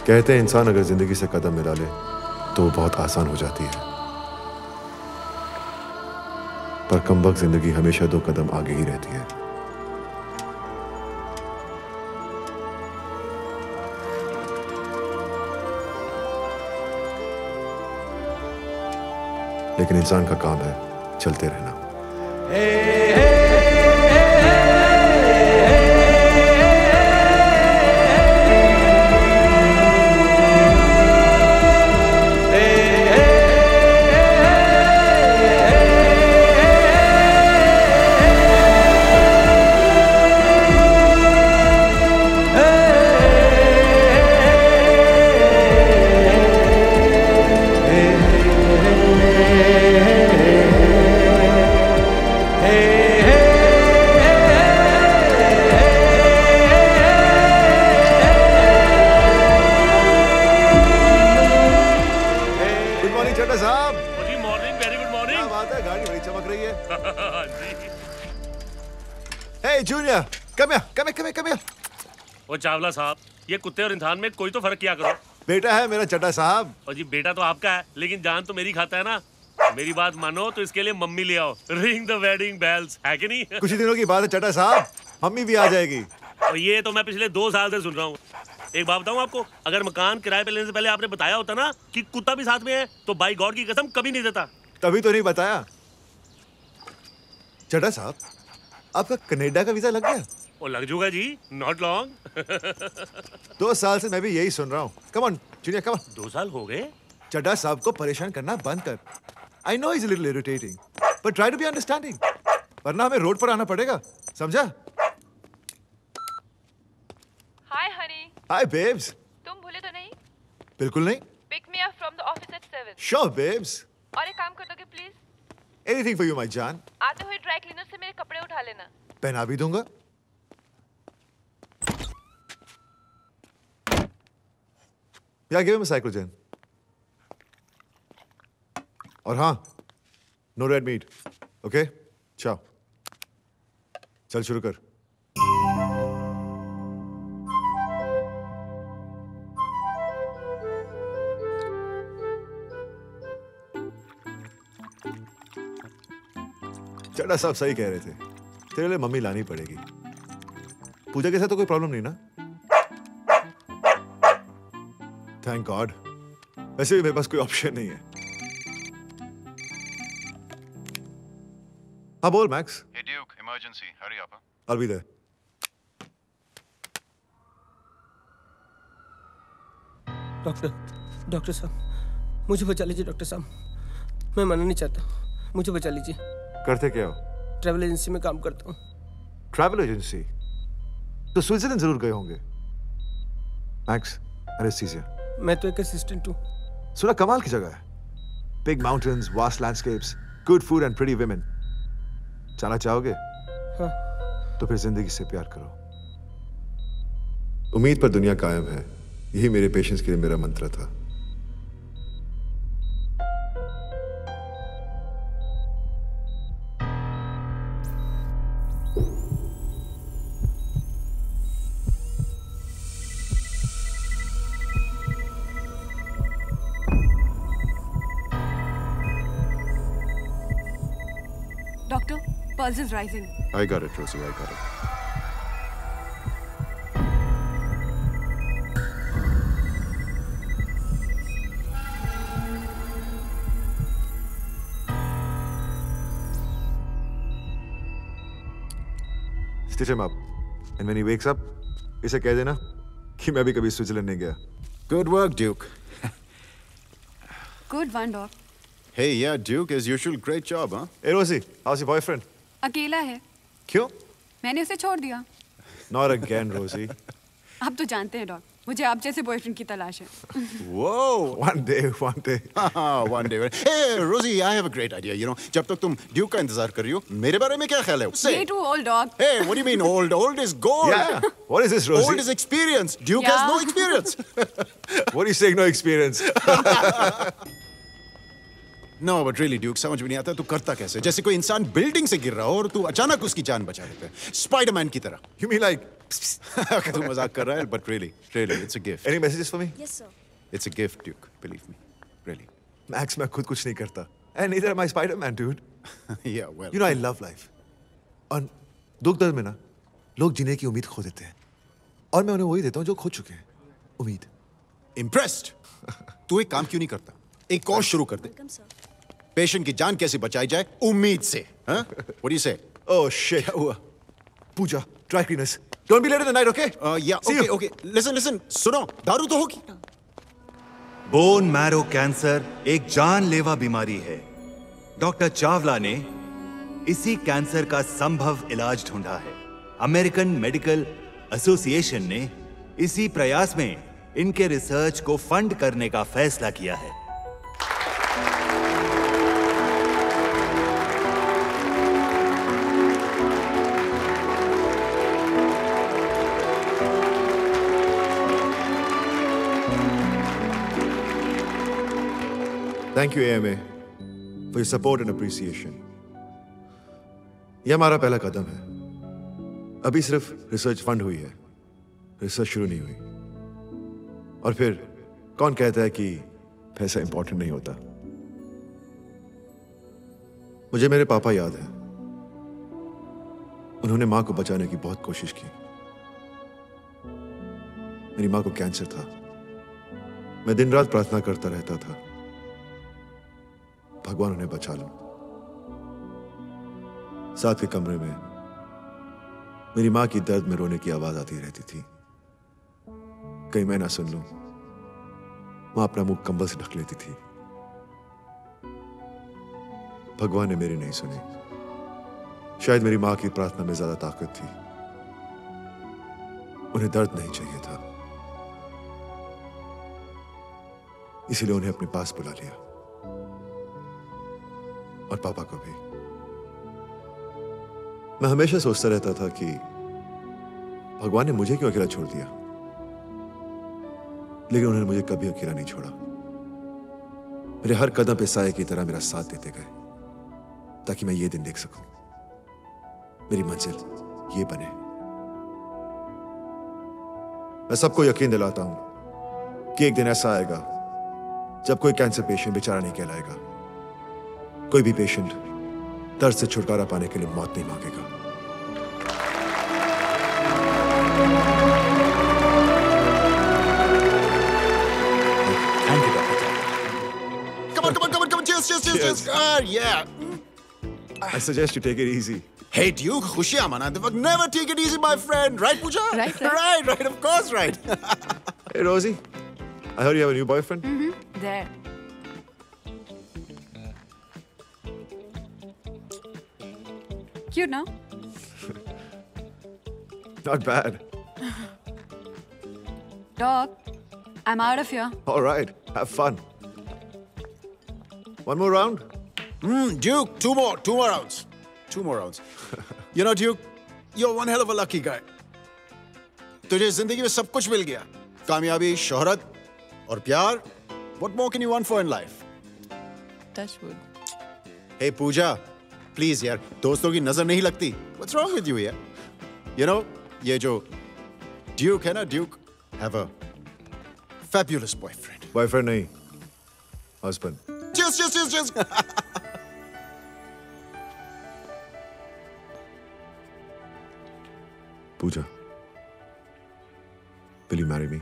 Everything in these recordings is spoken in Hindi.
कहते हैं इंसान अगर जिंदगी से कदम मिला ले तो वो बहुत आसान हो जाती है, पर कमबख्त जिंदगी हमेशा 2 कदम आगे ही रहती है। लेकिन इंसान का काम है चलते रहना। ओ चावला साहब, ये कुत्ते और इंसान में कोई तो फर्क किया करो। बेटा है मेरा चड्ढा साहब। और जी बेटा तो आपका है, लेकिन जान तो मेरी खाता है ना। मेरी बात मानो तो इसके लिए मम्मी ले आओ। रिंग द वेडिंग बेल्स, है कि नहीं? कुछ ही दिनों की बात है चड्ढा साहब, मम्मी भी आ जाएगी। और ये तो मैं पिछले 2 साल से सुन रहा हूँ। एक बात बताऊँ आपको, अगर मकान किराए पे लेने से पहले आपने बताया होता ना कि कुत्ता भी साथ में है, तो बाई गॉड की कसम कभी नहीं देता। तभी तो नहीं बताया। चड्ढा साहब, आपका कनाडा का वीजा लग गया? वो लग जाएगा जी, नॉट लॉन्ग। 2 साल से मैं भी यही सुन रहा हूँ। Come on junior, come on. 2 साल हो गए? चड्ढा साहब को परेशान करना बंद कर। I know he's a little irritating, but try to be understanding. वरना हमें रोड पर आना पड़ेगा, समझा? Hi honey. Hi babes. तुम भूले तो नहीं? बिल्कुल नहीं। Pick me up from the office at 7. Sure babes. और एक काम कर दोगे please? Anything for you my जान। आते हुए ड्राई क्लीनर से मेरे कपड़े उठा लेना। पहना भी दूंगा। Yeah, give him a cyclogen. और हाँ, no red meat. Okay? Ciao. चल शुरू कर। चड्ढा साहब सही कह रहे थे, तेरे लिए मम्मी लानी पड़ेगी। पूजा के साथ तो कोई प्रॉब्लम नहीं ना? Thank God. वैसे भी मेरे पास कोई ऑप्शन नहीं है। हाँ बोल Max. Hey Duke, emergency. Hurry up. I'll be there. Doctor साहब, मुझे बचा लीजिए डॉक्टर साहब। मैं मरना नहीं चाहता, मुझे बचा लीजिए। करते क्या हो? ट्रैवल एजेंसी में काम करता हूँ। Travel agency? तो स्विट्जरलैंड जरूर गए होंगे। Max, anaesthesia. मैं तो एक असिस्टेंट हूँ। सुना कमाल की जगह है। Big mountains, vast landscapes, good food and pretty women. जाना चाहोगे? हाँ। तो फिर जिंदगी से प्यार करो। उम्मीद पर दुनिया कायम है, यही मेरे पेशेंट्स के लिए मेरा मंत्र था। Doctor, pulse is rising. I got it, Rosie, I got it. Stitch him up. And when he wakes up, इसे कह देना कि मैं भी कभी स्विट्जरलैंड नहीं गया। Good work, Duke. Good one, Doc. Hey, yeah, Duke, as usual, great job, huh? Hey, Rosie, how's your boyfriend? अकेला है। क्यों? मैंने उसे छोड़ दिया। Not again, Rosie. आप तो जानते हैं डॉक, मुझे आप जैसे बॉयफ्रेंड की तलाश है। Whoa! One day. One day. Hey, Rosie, I have a great idea. You know, जब तक तुम Duke का इंतजार कर रही हो, मेरे बारे में क्या ख्याल है? Say. Way too old, dog. Hey, what do you mean old? Old is gold. Yeah. What is this, Rosie? Old is experience. Duke Yeah. has no experience. What are you saying? No experience. No, but really, Duke, समझ में नहीं आता तू करता कैसे? जैसे कोई इंसान बिल्डिंग से गिर रहा हो और तू अचानक उसकी जान बचा लेता है, स्पाइडरमैन की तरह। You mean like तू मजाक कर रहा है, but really, it's a gift. Any messages for me? Yes, sir. It's a gift, Duke. Believe me, really. Max, मैं खुद कुछ नहीं करता. And neither am I Spider-Man, dude. Yeah, well. You know, I love life. और दुख दर्द में ना लोग जीने की उम्मीद खो देते हैं और मैं उन्हें वही देता हूँ जो खो चुके हैं, उम्मीद. Impressed. तू एक काम क्यों नहीं करता? एक कोर्स शुरू कर दे. Welcome, sir. पेशेंट की जान कैसे बचाई जाए उम्मीद से. हाँ? What do you say? Oh shit. क्या हुआ? Pooja, dry cleaners. Don't be late in the night, okay? Yeah, See okay, you. okay. Listen. सुनो, दारू तो होगी. बोन मैरो कैंसर एक जानलेवा बीमारी है. डॉक्टर चावला ने इसी कैंसर का संभव इलाज ढूंढा है. अमेरिकन मेडिकल एसोसिएशन ने इसी प्रयास में इनके रिसर्च को फंड करने का फैसला किया है. Thank you, AMA, for your support and appreciation. यह हमारा पहला कदम है. अभी सिर्फ रिसर्च फंड हुई है, रिसर्च शुरू नहीं हुई. और फिर कौन कहता है कि पैसा इंपॉर्टेंट नहीं होता? मुझे मेरे पापा याद है. उन्होंने मां को बचाने की बहुत कोशिश की. मेरी मां को कैंसर था. मैं दिन रात प्रार्थना करता रहता था, भगवान उन्हें बचा लो. साथ के कमरे में मेरी मां की दर्द में रोने की आवाज आती रहती थी. कहीं मैं ना सुन लूं, मां अपना मुंह कंबल से ढक लेती थी. भगवान ने मेरी नहीं सुनी. शायद मेरी मां की प्रार्थना में ज्यादा ताकत थी. उन्हें दर्द नहीं चाहिए था, इसीलिए उन्हें अपने पास बुला लिया. और पापा को भी. मैं हमेशा सोचता रहता था कि भगवान ने मुझे क्यों अकेला छोड़ दिया, लेकिन उन्होंने मुझे कभी अकेला नहीं छोड़ा. मेरे हर कदम पे साए की तरह मेरा साथ देते गए, ताकि मैं ये दिन देख सकूं, मेरी मंजिल ये बने. मैं सबको यकीन दिलाता हूं कि एक दिन ऐसा आएगा जब कोई कैंसर पेशेंट बेचारा नहीं कहलाएगा. कोई भी पेशेंट दर्द से छुटकारा पाने के लिए मौत नहीं मांगेगा. Thank you doctor. Come on. Cheers. Yeah. I suggest you take it easy. Hey, Duke, खुशियां मनाते वक्त never take it easy, my friend. Right, Pooja? Right. Of course, right. Hey, Rosie. I heard you have a new boyfriend. There. Cute, no? Not bad. Doc, I'm out of here. All right. Have fun. One more round? Duke, two more rounds. You know, Duke, you're one hell of a lucky guy. तुझे जिंदगी में सब कुछ मिल गया. कामयाबी, शोहरत और प्यार. What more can you want for in life? Touch wood. Hey, Pooja, please यार, दोस्तों की नजर नहीं लगती. What's wrong with you यार? You know, ये जो Duke है ना, Duke, have a fabulous boyfriend. Boyfriend नहीं. Husband. Cheers. Pooja, will you marry me?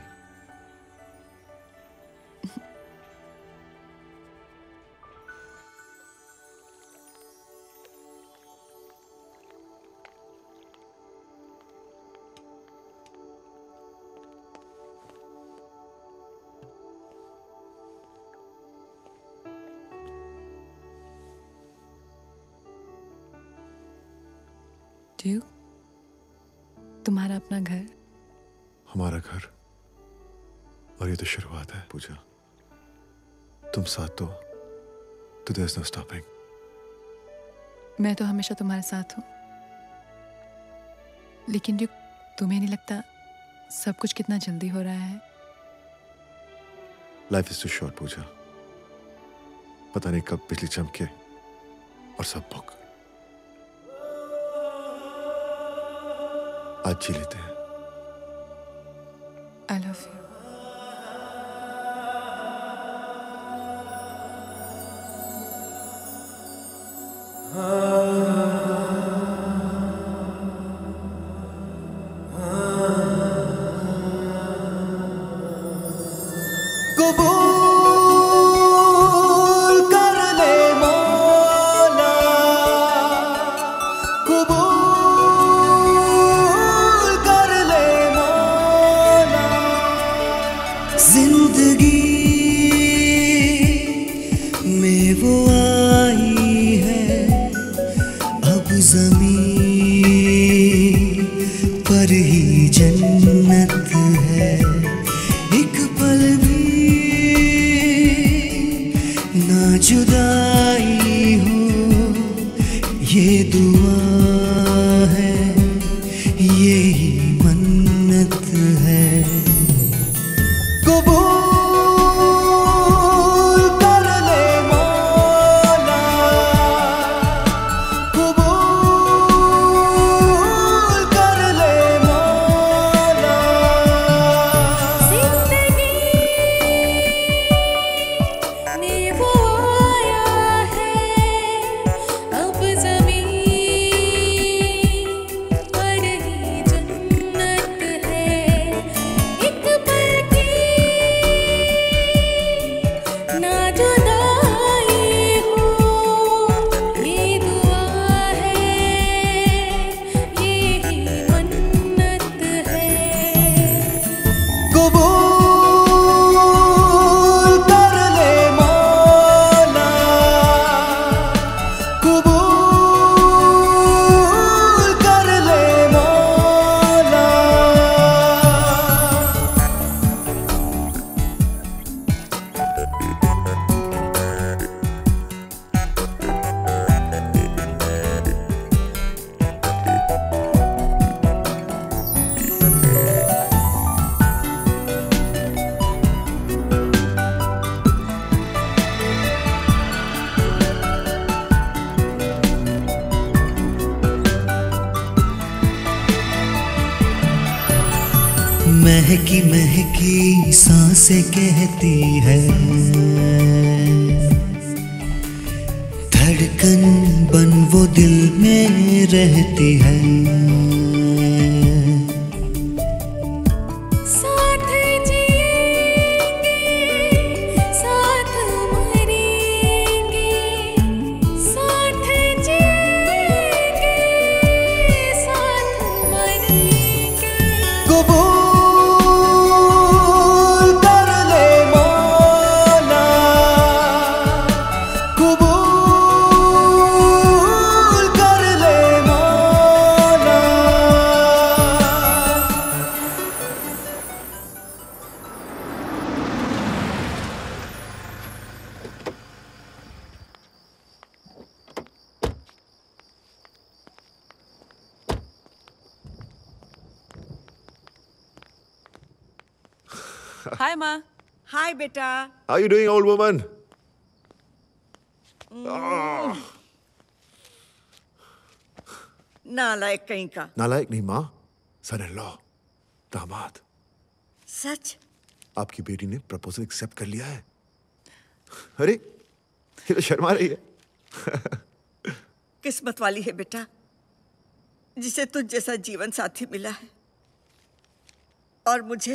Duke, तुम्हारा अपना घर. हमारा घर. और ये तो शुरुआत है पूजा. तुम साथ तो there's no stopping. मैं तो हमेशा तुम्हारे साथ हूँ. लेकिन ड्यूक, तुम्हें नहीं लगता सब कुछ कितना जल्दी हो रहा है? Life is too short, पूजा. पता नहीं कब बिजली चमके और सब बुक. आज जी लेते हैं. I love you. कबूल कर ले मौला, कबूल कर ले मौला। जिंदगी में वो आई है, अब ज़मीन पर ही जन्नत है। एक पल भी ना जुदाई हो, ये दुआ है, यही मन्नत है। कबूल कर ले मौला, कबूल कर ले मौला। जिंदगी में वो आया है, अब ज़मीन पर ही जन्नत है। एक पल की ना जुदाई हो, ये दुआ है, यही मन्नत है। कबूल कर ले मौला, कबूल कर ले मौला। महकी महकी सांसें कहती है, धड़कन बन वो दिल में रहती है। साथ जिएंगे, साथ मरेंगे, साथ जिएंगे, साथ मरेंगे। कबूल कर ले मौला, कबूल कर ले मौला। हाय माँ। हाय बेटा। How you doing, old woman? नालायक कहीं का। नालायक नहीं माँ, सन इन लॉ, दामाद। सच? आपकी बेटी ने प्रपोजल एक्सेप्ट कर लिया है। अरे ये तो शर्मा रही है। किस्मत वाली है बेटा, जिसे तुझ जैसा जीवन साथी मिला है। और मुझे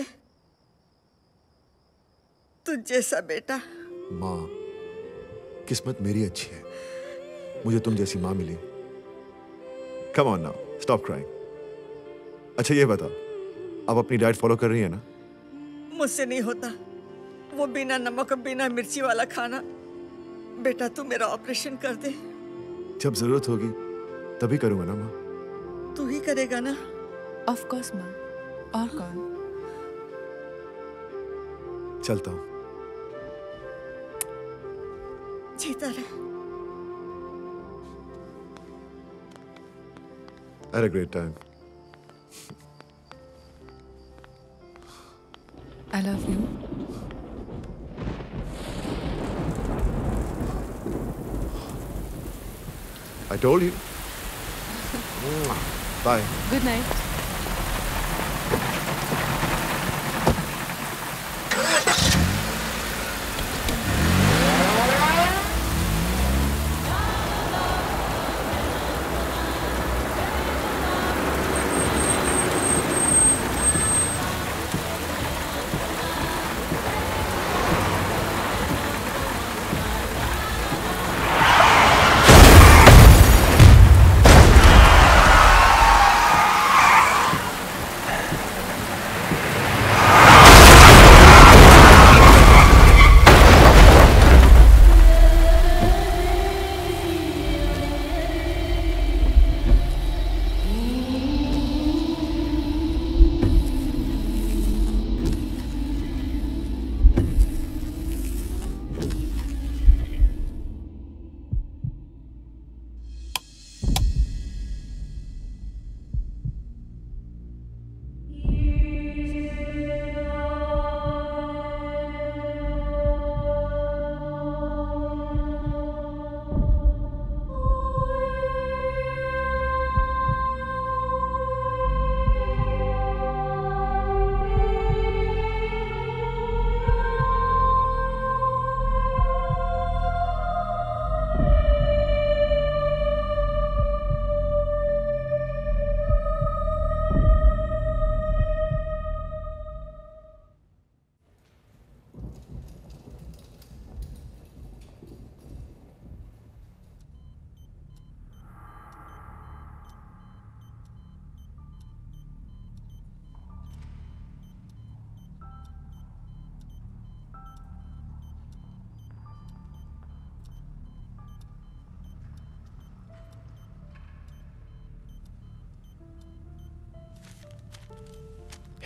तुझ जैसा बेटा। माँ, किस्मत मेरी अच्छी है, मुझे तुम जैसी माँ मिली। Come on now, stop crying. अच्छा ये बता, आप अपनी डाइट फॉलो कर रही है ना? मुझसे नहीं होता वो बिना नमक और बिना मिर्ची वाला खाना। बेटा तू मेरा ऑपरेशन कर दे। जब जरूरत होगी तभी करूंगा ना माँ। तू ही करेगा ना? ऑफ कोर्स माँ, और कौन? चलता हूँ। जीता रहे। I had a great time. I love you. I told you. Bye. Good night.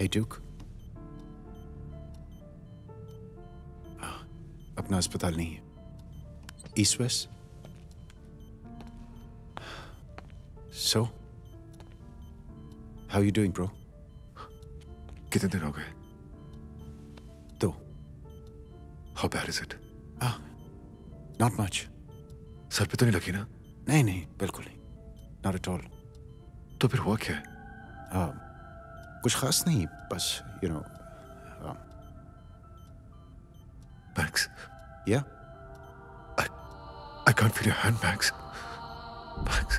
Hey Duke. अपना अस्पताल नहीं है. East West. So, how you doing, bro? कितने दिन हो गए? 2. How bad is it? Not much. सर पे तो नहीं लगी ना? नहीं नहीं, बिल्कुल नहीं. Not at all. तो फिर हुआ क्या है? कुछ खास नहीं, बस you know. Max. Yeah. I can't feel your hand, Max. Max.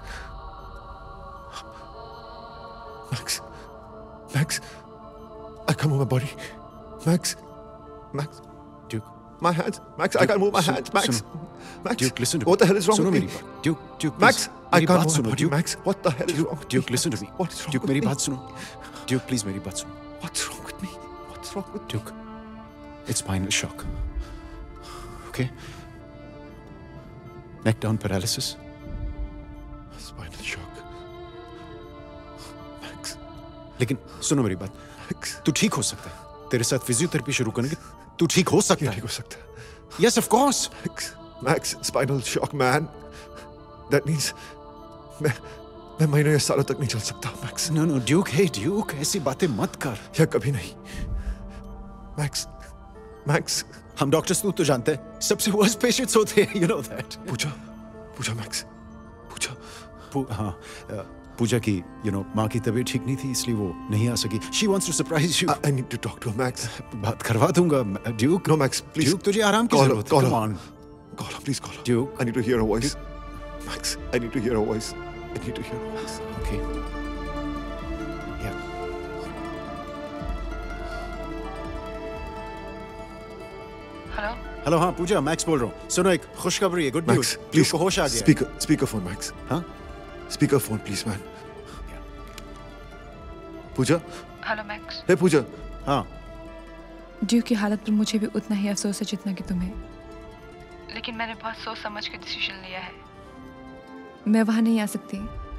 Max. Max. I can't move my body. Max. Max. Duke. My hands. Max, I can't move my hands. Max. Max. Duke, listen to me. What the hell is wrong सुनो with मेरी me? बात. Duke, Max, please. I मेरी can't बात move सुनो, my body. Duke. Max, what the hell is wrong with Duke, me? listen to me. What is wrong Duke, with मेरी me? बात सुनो. Duke, please मेरी बात सुनो. What's wrong with me? What's wrong with me? Duke, it's spinal shock. Okay? Neck down paralysis. Spinal shock. Max. लेकिन सुनो मेरी बात. Max. तू ठीक हो सकता है. तेरे साथ फिजियोथेरेपी शुरू करेंगे. तू ठीक हो सकता है. ठीक हो सकता है. Yes, of course. Max, spinal shock, man. That means मैं महीनों या सालों तक नहीं चल सकता, Max. No, no, Duke, hey, Duke, ऐसी बातें मत कर. या कभी नहीं. Max. हम डॉक्टर्स तो जानते हैं. सबसे worst patients होते हैं, you know that. Puja, Max. हाँ, पूजा की, you know, माँ की तबीयत ठीक नहीं थी, इसलिए वो नहीं आ सकी. She wants to surprise you. I need to talk to her, Max. बात करवा दूंगा, Duke. No, Max, please. Duke, तुझे आराम की जरूरत है. Call her. Come on. Call her, please call her. Duke. I need to hear her voice. Max, I need to hear her voice. I need to hear her voice. Okay. Yeah. Hello हाँ पूजा, मैक्स बोल रहा हूँ. सुनो, एक खुशखबरी है, गुड न्यूज़. Max, please. को होश आ गया. Speakerphone, Max. हाँ? Speakerphone, please, man. Pooja. Hello Max. Hey, Pooja. हाँ. ड्यूक की हालत पर मुझे भी उतना ही अफसोस है जितना कि तुम्हें. लेकिन मैंने बहुत सोच समझ के डिसीजन लिया है. मैं वहां नहीं आ सकती.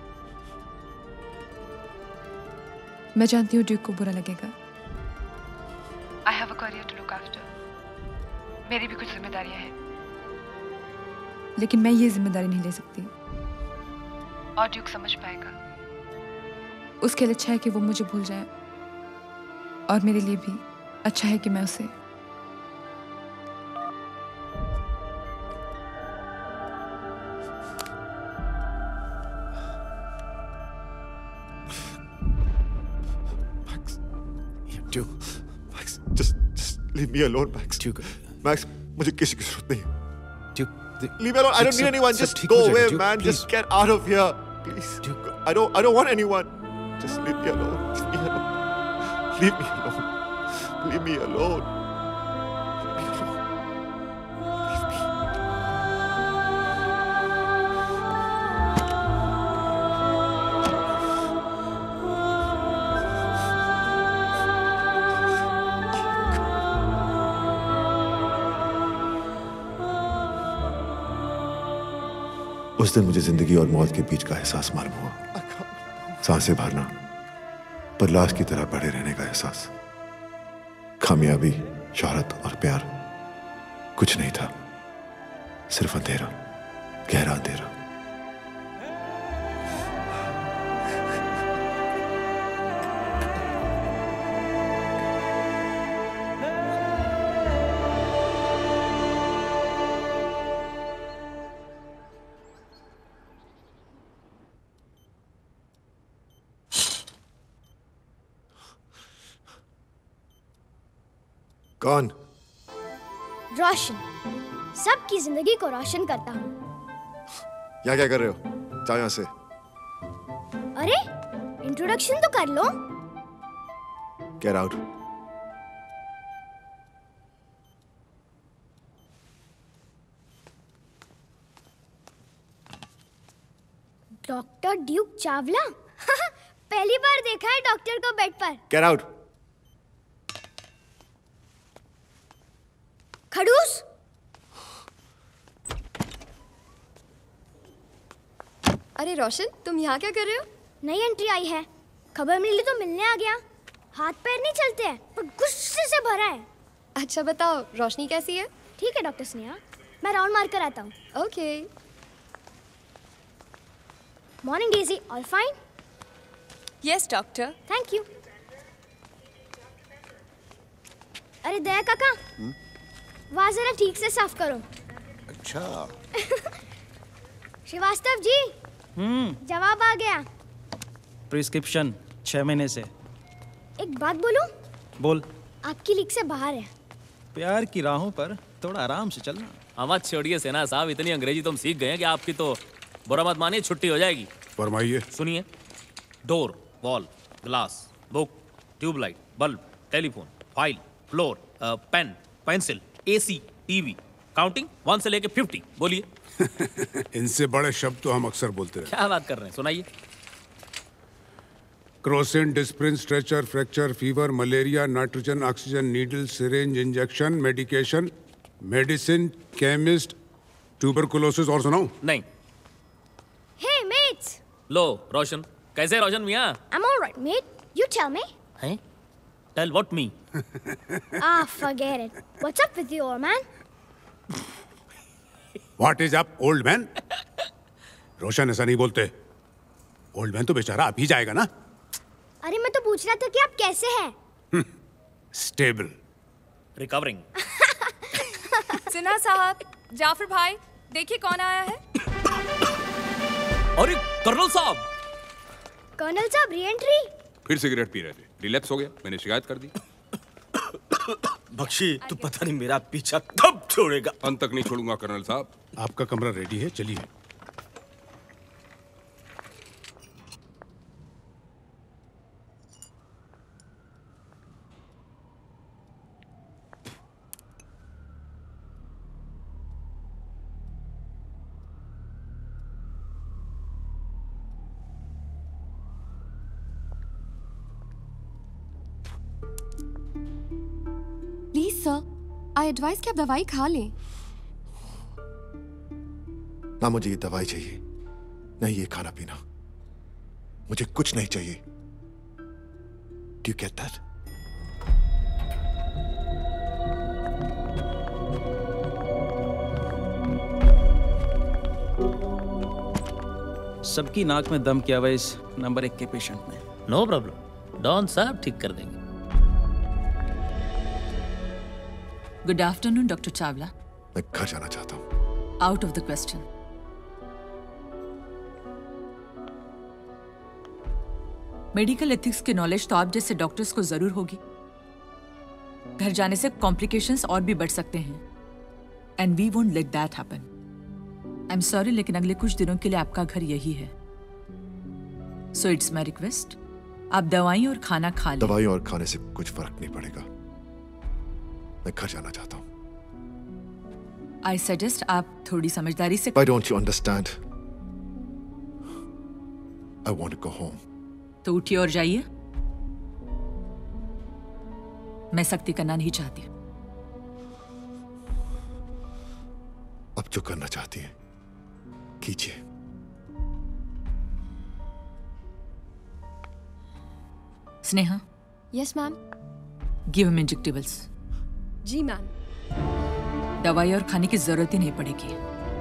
मैं जानती हूँ ड्यूक को बुरा लगेगा. I have a career to look after. मेरी भी कुछ जिम्मेदारियां हैं. लेकिन मैं ये जिम्मेदारी नहीं ले सकती. और ड्यूक समझ पाएगा. उसके लिए अच्छा है कि वो मुझे भूल जाए. और मेरे लिए भी अच्छा है कि मैं उसे. Max, just leave me alone, Max. Max, मुझे किसी की जरूरत नहीं है. Leave me alone. I don't need anyone. Just go away, man. Just get out of here, please. I don't want anyone. Just leave me alone. Leave me alone. Leave me alone. Leave me alone. उस दिन मुझे जिंदगी और मौत के बीच का एहसास मालूम हुआ. सांसें भरना, पर लाश की तरह पड़े रहने का एहसास. कामयाबी, शोहरत और प्यार कुछ नहीं था. सिर्फ अंधेरा, गहरा अंधेरा. कौन? रोशन. सबकी जिंदगी को रोशन करता हूँ. यहाँ क्या कर रहे हो? जाओ यहाँ से. अरे इंट्रोडक्शन तो कर लो. Get out. Doctor Duke Chawla. पहली बार देखा है डॉक्टर को बेड पर. Get out. खड़ूस. अरे रोशन, तुम यहाँ क्या कर रहे हो? नई एंट्री आई है. खबर मिली तो मिलने आ गया. हाथ पैर नहीं चलते हैं, पर गुस्से से भरा है। अच्छा बताओ, रोशनी कैसी है? ठीक है डॉक्टर स्नेहा, मैं राउंड मार कर आता हूँ। Okay. Morning Daisy, all fine? Yes doctor. Thank you. अरे दया काका, वहाँ जरा ठीक से साफ करो। अच्छा। श्रीवास्तव जी, जवाब आ गया। प्रिस्क्रिप्शन 6 महीने से। एक बात बोलूं? बोल। आपकी लीग से बाहर है। प्यार की राहों पर थोड़ा आराम से चलना। आवाज छोड़िए सेना साहब, इतनी अंग्रेजी तो हम सीख गए हैं कि आपकी तो बुरा मत मानिए, छुट्टी हो जाएगी। फरमाइए। सुनिए, door, wall, glass, book, tubelight, bulb, telephone, file, floor, pen, pencil, AC, TV, counting 1 से लेके 50। बोलिए। इनसे बड़े शब्द तो हम अक्सर बोलते रहे। क्या बात कर रहे हैं, सुनाइए। Crocin, Disprin, stretcher, fracture, fever, malaria, nitrogen, oxygen, needle, syringe, injection, medication, medicine, chemist, tuberculosis. और सुनाऊं? नहीं। Hey mates, लो रोशन, कैसे रोशन मियाँ? I'm all right, mate. You tell me. हैं? Tell what me? Ah, forget it. What's up with you, old man? What is up, old man? रोशन ऐसा नहीं बोलते। ओल्ड मैन तो बेचारा आप ही जाएगा ना। अरे मैं तो पूछ रहा था कि आप कैसे हैं? स्टेबल। रिकवरिंग। सिन्हा साहब, जाफर भाई, देखिए कौन आया है। अरे कर्नल साहब। कर्नल साहब री-एंट्री? फिर सिगरेट पी रहे थे, रिलैप्स हो गया, मैंने शिकायत कर दी। बख्शी, तू पता नहीं मेरा पीछा कब छोड़ेगा। अंत तक नहीं छोड़ूंगा कर्नल साहब। आपका कमरा रेडी है, चलिए। प्लीज सर, आई एडवाइस कि आप दवाई खा लें। ना मुझे ये दवाई चाहिए, नहीं ये खाना पीना। मुझे कुछ नहीं चाहिए। Do you get that? सबकी नाक में दम किया हुआ इस नंबर 1 के पेशेंट में। नो प्रॉब्लम, डॉन साहब ठीक कर देंगे। Good afternoon doctor Chawla. मैं घर जाना चाहता हूँ। Out of the question. Medical ethics की नॉलेज तो आप जैसे डॉक्टर्स को जरूर होगी। घर जाने से कॉम्प्लिकेशंस और भी बढ़ सकते हैं, and we won't let that happen. I am sorry, लेकिन अगले कुछ दिनों के लिए आपका घर यही है। सो इट्स माई रिक्वेस्ट, आप दवाई और खाना खा लें। दवाई और खाने से कुछ फर्क नहीं पड़ेगा। मैं घर जाना चाहता हूँ। आई सजेस्ट आप थोड़ी समझदारी से। Why don't you understand? I want to go home. तो उठिए और जाइए। मैं सख्ती करना नहीं चाहती। अब जो करना चाहती हैं कीजिए। Sneha. Yes ma'am. Give him injectables. जी मैम। दवाई और खाने की जरूरत ही नहीं पड़ेगी।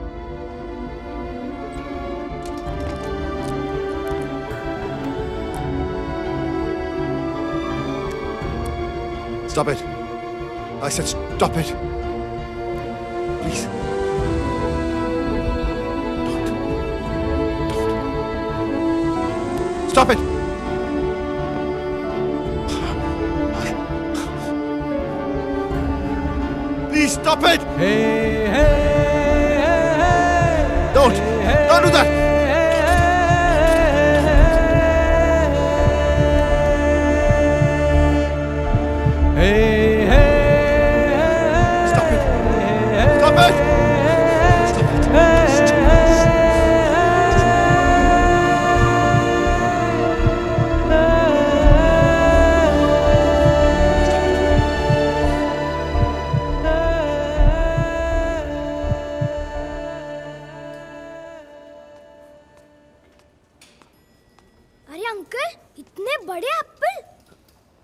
Stop it. I said stop it. Please. Don't. Stop it. Please stop it. Don't do that.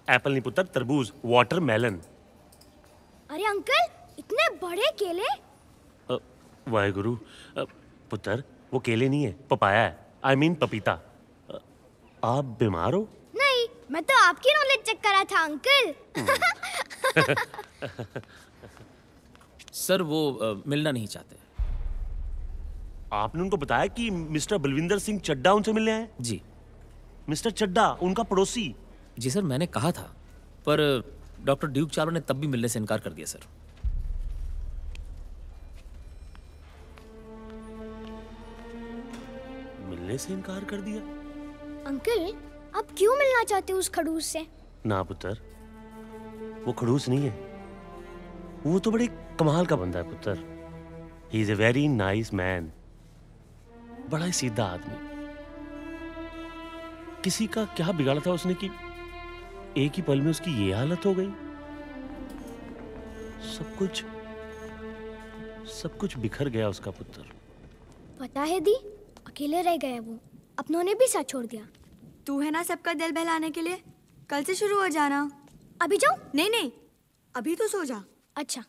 Apple नहीं पुत्र, तरबूज, वाटरमेलन। अरे अंकल, इतने बड़े केले? वाहेगुरु। पुत्र, वो केले नहीं है, पपाया है। आई मीन पपीता। आप बीमार हो? नहीं, मैं तो आपकी नॉलेज चेक कर रहा था अंकल। सर वो मिलना नहीं चाहते। आपने उनको बताया कि मिस्टर बलविंदर सिंह चड्डा उनसे मिलने आए? जी। मिस्टर चड्डा उनका पड़ोसी? जी सर, मैंने कहा था, पर डॉक्टर ड्यूक चावला ने तब भी मिलने से इनकार कर दिया सर। मिलने से इनकार कर दिया? अंकल, आप क्यों मिलना चाहते हो उस खड़ूस से? ना पुत्र, वो खड़ूस नहीं है, वो तो बड़े कमाल का बंदा है पुत्र। He is a very nice man, बड़ा ही सीधा आदमी। किसी का क्या बिगाड़ा था उसने कि एक ही पल में उसकी ये हालत हो गई। सब कुछ बिखर गया उसका पुत्र। पता है दी, अकेले रह गए वो, अपनों ने भी साथ छोड़ दिया। तू है ना सबका दिल बहलाने के लिए, कल से शुरू हो जाना। अभी जाओ? नहीं नहीं, अभी तो सो जा। अच्छा।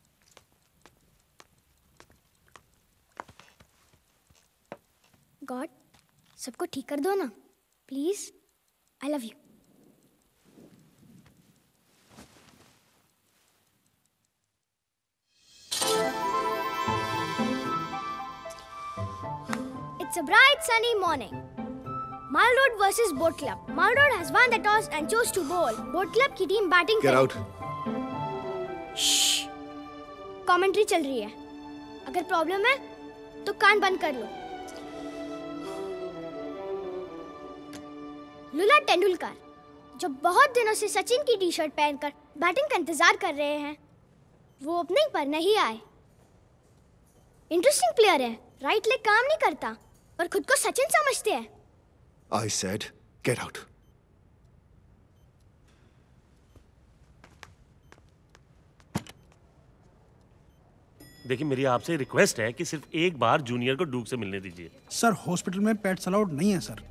गॉड, सबको ठीक कर दो ना please. I love you. It's a bright sunny morning. Mall Road versus Boat Club. Mall Road has won the toss and chose to bowl. Boat Club की team batting Get out. Commentary चल रही है, अगर प्रॉब्लम है तो कान बंद कर लो। लुला तेंदुलकर, जो बहुत दिनों से सचिन की टी शर्ट पहनकर बैटिंग का इंतजार कर रहे हैं, वो ओपनिंग पर नहीं आए। इंटरेस्टिंग प्लेयर है, राइट लेग काम नहीं करता पर खुद को सचिन समझते हैं। I said, get out. देखिए, मेरी आपसे रिक्वेस्ट है कि सिर्फ एक बार जूनियर को ड्यूक से मिलने दीजिए। सर, हॉस्पिटल में पेट्स अलाउड नहीं है सर।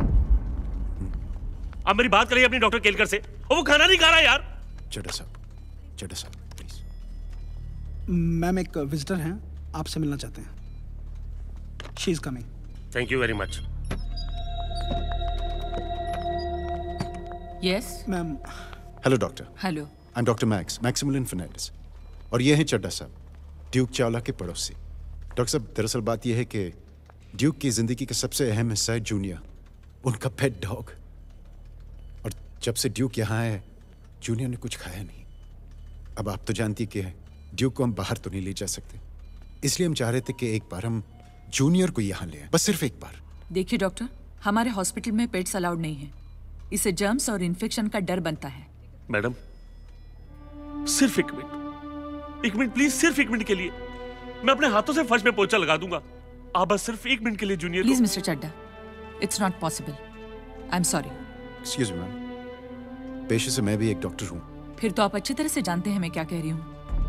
आप मेरी बात करिए अपनी डॉक्टर केलकर से, और वो खाना नहीं खा रहा यार। चड्डा साहब प्लीज। मैम एक विजिटर हैं, आपसे मिलना चाहते हैं। She is coming. Thank you very much. Yes ma'am. Hello doctor. Hello. I am doctor Maximilian Fernandes, और ये हैं चड्डा साहब, ड्यूक चावला के पड़ोसी। डॉक्टर साहब, दरअसल बात यह है कि ड्यूक की जिंदगी का सबसे अहम हिस्सा है जूनियर, उनका पेट डॉग। और जब से ड्यूक यहाँ आया है, जूनियर ने कुछ खाया नहीं। अब आप तो जानती कि ड्यूक को हम बाहर तो नहीं ले जा सकते, इसलिए हम चाह रहे थे कि एक बार हम जूनियर को यहाँ ले आए, बस सिर्फ एक बार। देखिए डॉक्टर, हमारे हॉस्पिटल में पेट्स अलाउड नहीं है, इससे जर्म्स और इन्फेक्शन का डर बनता है। मैडम, सिर्फ एक मिनट प्लीज, सिर्फ एक मिनट के लिए मैं अपने हाथों से फर्श में पोछा लगा दूंगा। आप बस सिर्फ एक मिनट के लिए junior please mister Chadda, it's not possible. I am sorry. Excuse me ma'am, पेशे से मैं भी एक डॉक्टर हूँ। फिर तो आप अच्छी तरह से जानते हैं मैं क्या कह रही हूँ।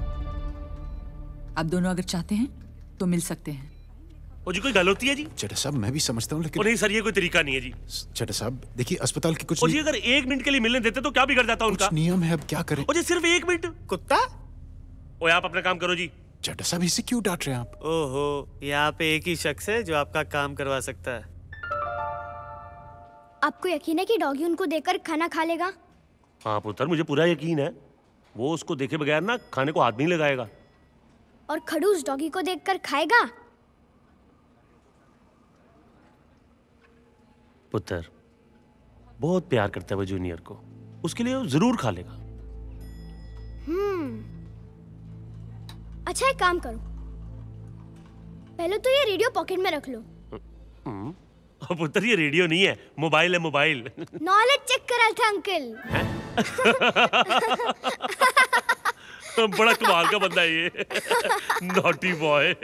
आप दोनों अगर चाहते हैं तो मिल सकते हैं। वो जी कोई गल होती है जी? चड्डा साहब, मैं भी समझता हूँ, लेकिन नहीं सर, ये कोई तरीका नहीं है जी। चड्डा साहब देखिए, अस्पताल की कुछ जी अगर एक मिनट के लिए मिलने देते तो क्या बिगड़ जाता उनका? कुछ नियम है, अब क्या करें। जी सिर्फ एक मिनट। कुत्ता? ओए आप अपना काम करो जी। चड्डा साहब, इसे क्यों डांट रहे हैं आप? ओहो, यहाँ पे एक ही शख्स है जो आपका काम करवा सकता है। आपको यकीन है कि डॉगी उनको देकर खाना खा लेगा? हाँ पुत्र, मुझे पूरा यकीन है, वो उसको देखे बगैर ना खाने को हाथ नहीं लगाएगा। और खड़ूस डॉगी को देखकर खाएगा? पुत्र बहुत प्यार करता है वो जूनियर को, उसके लिए वो जरूर खा लेगा। अच्छा एक काम करो, पहले तो ये रेडियो पॉकेट में रख लो। पुत्र ये रेडियो नहीं है, मोबाइल है, मोबाइल। नॉलेज चेक करा था अंकल। बड़ा कमाल का बंदा है ये। Naughty boy.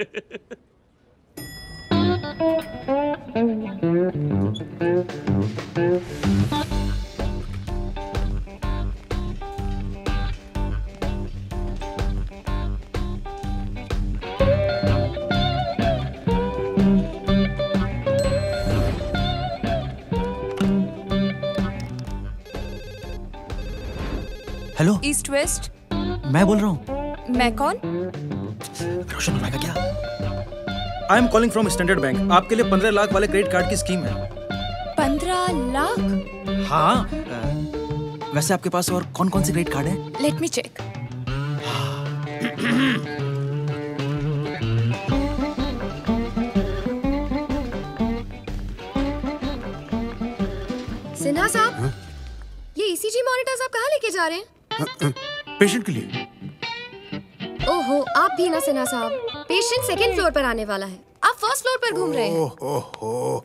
Hello East West. मैं बोल रहा हूँ। मैं कौन? रोशन हो पाएगा क्या? I am calling from Standard Bank. आपके लिए 15 लाख वाले क्रेडिट कार्ड की स्कीम है। 15 लाख? हाँ। वैसे आपके पास और कौन कौन से क्रेडिट कार्ड हैं? Let me check. सिन्हा साहब, ये ईसीजी मॉनिटर्स आप कहाँ लेके जा रहे हैं? पेशेंट के लिए। ओहो, आप भी ना सिन्हा साहब। पेशेंट सेकंड फ्लोर पर आने वाला है, आप फर्स्ट फ्लोर पर घूम रहे हैं। ओहो।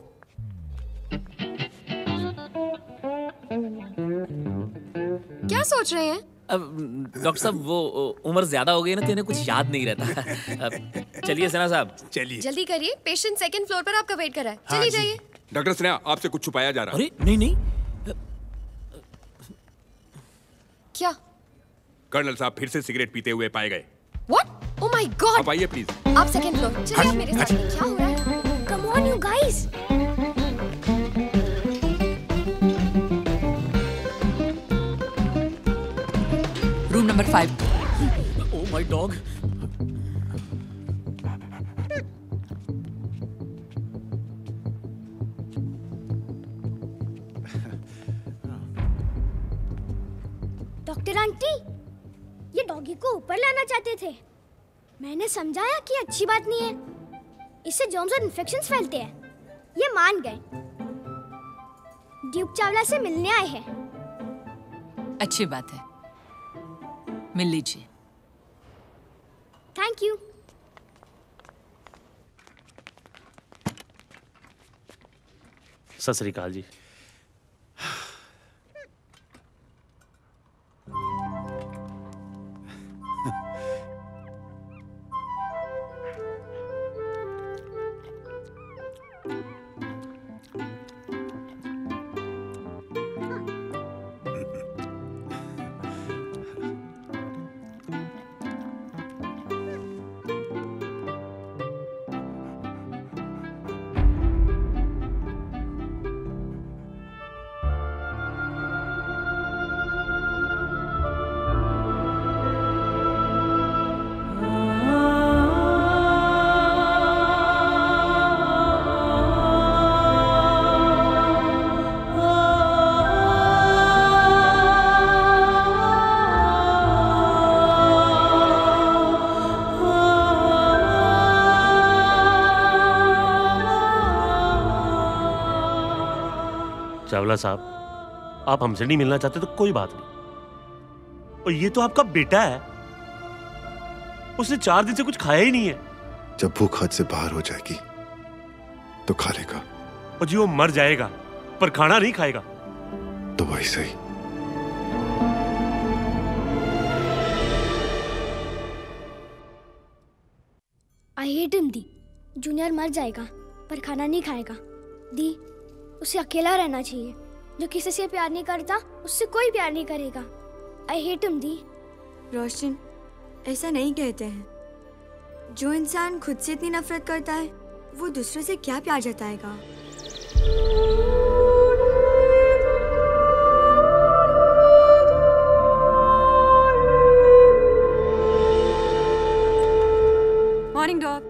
क्या सोच रहे हैं? अब डॉक्टर साहब वो उम्र ज्यादा हो गई ना तो इन्हें कुछ याद नहीं रहता। चलिए सिन्हा साहब चलिए। जल्दी करिए, पेशेंट सेकंड फ्लोर पर आपका वेट कर रहा है। चलिए जाइए। डॉक्टर सिन्हा आपसे कुछ छुपाया जा रहा है। अरे नहीं। क्या? कर्नल साहब फिर से सिगरेट पीते हुए पाए गए। What? Oh my God! आप आइए प्लीज। आप सेकंड फ्लोर चलिए, आप मेरे साथ। क्या हो रहा है? Come on you guys! Room number 5। Oh my dog! Doctor aunty, ये डॉगी को ऊपर लाना चाहते थे। मैंने समझाया कि अच्छी बात नहीं है, इससे जर्म्स और इन्फेक्शंस फैलते हैं। ये मान गए। ड्यूक चावला से मिलने आए हैं। अच्छी बात है, मिल लीजिए। Thank you. सत श्री अकाल जी। चावला साहब, आप हमसे नहीं मिलना चाहते तो कोई बात नहीं। और ये तो आपका बेटा है, उसने 4 दिन से कुछ खाया ही नहीं है। जब भूख हद से बाहर हो जाएगी तो खा लेगा। और जी वो मर जाएगा पर खाना नहीं खाएगा। तो वही सही। आई हेट हिम दी। जूनियर मर जाएगा पर खाना नहीं खाएगा। दी, उसे अकेला रहना चाहिए। जो किसी से प्यार नहीं करता उससे कोई प्यार नहीं करेगा। आई हेट हिम दी। रोशन, ऐसा नहीं कहते हैं। जो इंसान खुद से इतनी नफरत करता है वो दूसरे से क्या प्यार जताएगा? Morning dog.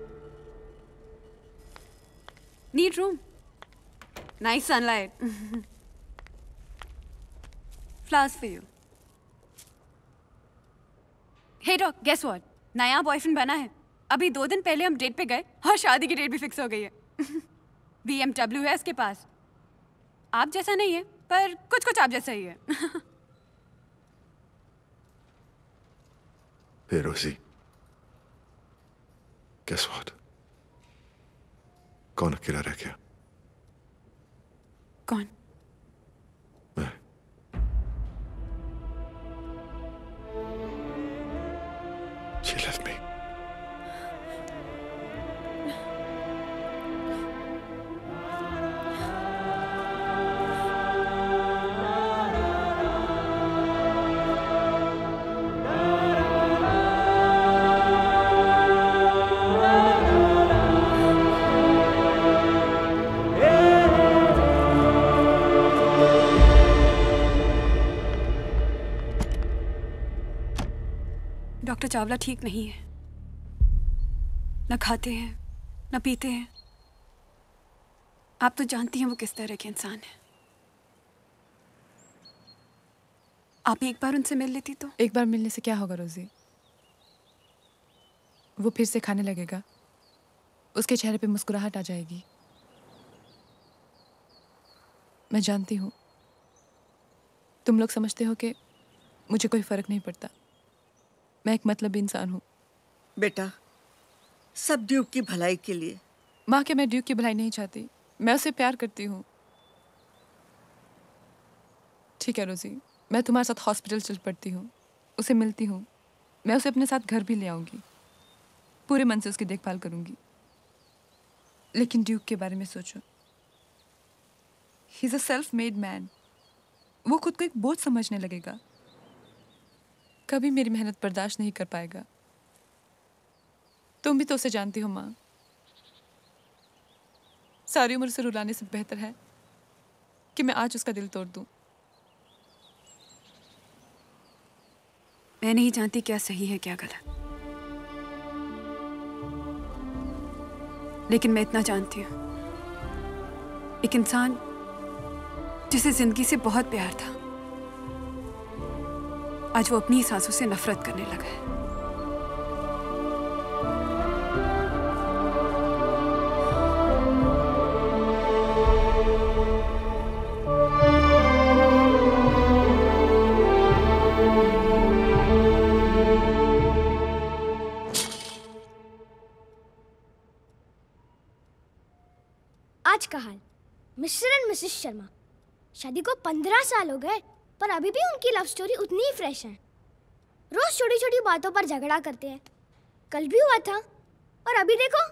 Neat room, nice sunlight, flowers for you. Hey dog, guess what? नया बॉयफ्रेंड बना है। अभी 2 दिन पहले हम डेट पे गए और शादी की डेट भी फिक्स हो गई है। BMW है उसके पास। आप जैसा नहीं है पर कुछ कुछ आप जैसा ही है। Hey Rosie, guess what? कौन अकेला रह गया? कौन? मैं। She left me. Doctor Chawla ठीक नहीं है। न खाते हैं, न पीते हैं। आप तो जानती हैं वो किस तरह के इंसान है। आप एक बार उनसे मिल लेती तो। एक बार मिलने से क्या होगा रोजी? वो फिर से खाने लगेगा, उसके चेहरे पे मुस्कुराहट आ जाएगी। मैं जानती हूँ तुम लोग समझते हो कि मुझे कोई फर्क नहीं पड़ता। मैं एक मतलबी इंसान हूँ। बेटा, सब ड्यूक की भलाई के लिए। माँ के मैं ड्यूक की भलाई नहीं चाहती, मैं उसे प्यार करती हूँ। ठीक है रोजी, मैं तुम्हारे साथ हॉस्पिटल चल पड़ती हूँ, उसे मिलती हूँ। मैं उसे अपने साथ घर भी ले आऊँगी, पूरे मन से उसकी देखभाल करूँगी। लेकिन ड्यूक के बारे में सोचो। He is a self made man. वो खुद को एक बोझ समझने लगेगा, कभी मेरी मेहनत बर्दाश्त नहीं कर पाएगा। तुम भी तो उसे जानती हो माँ। सारी उम्र से रुलाने से बेहतर है कि मैं आज उसका दिल तोड़ दूं। मैं नहीं जानती क्या सही है क्या गलत, लेकिन मैं इतना जानती हूँ, एक इंसान जिसे जिंदगी से बहुत प्यार था, आज वो अपनी सांसों से नफरत करने लगा है। आज का हाल, मिस्टर एंड मिसेस शर्मा। शादी को 15 साल हो गए, पर अभी भी उनकी लव स्टोरी उतनी ही फ्रेश है। रोज छोटी छोटी बातों पर झगड़ा करते हैं। कल भी हुआ था, और अभी देखो।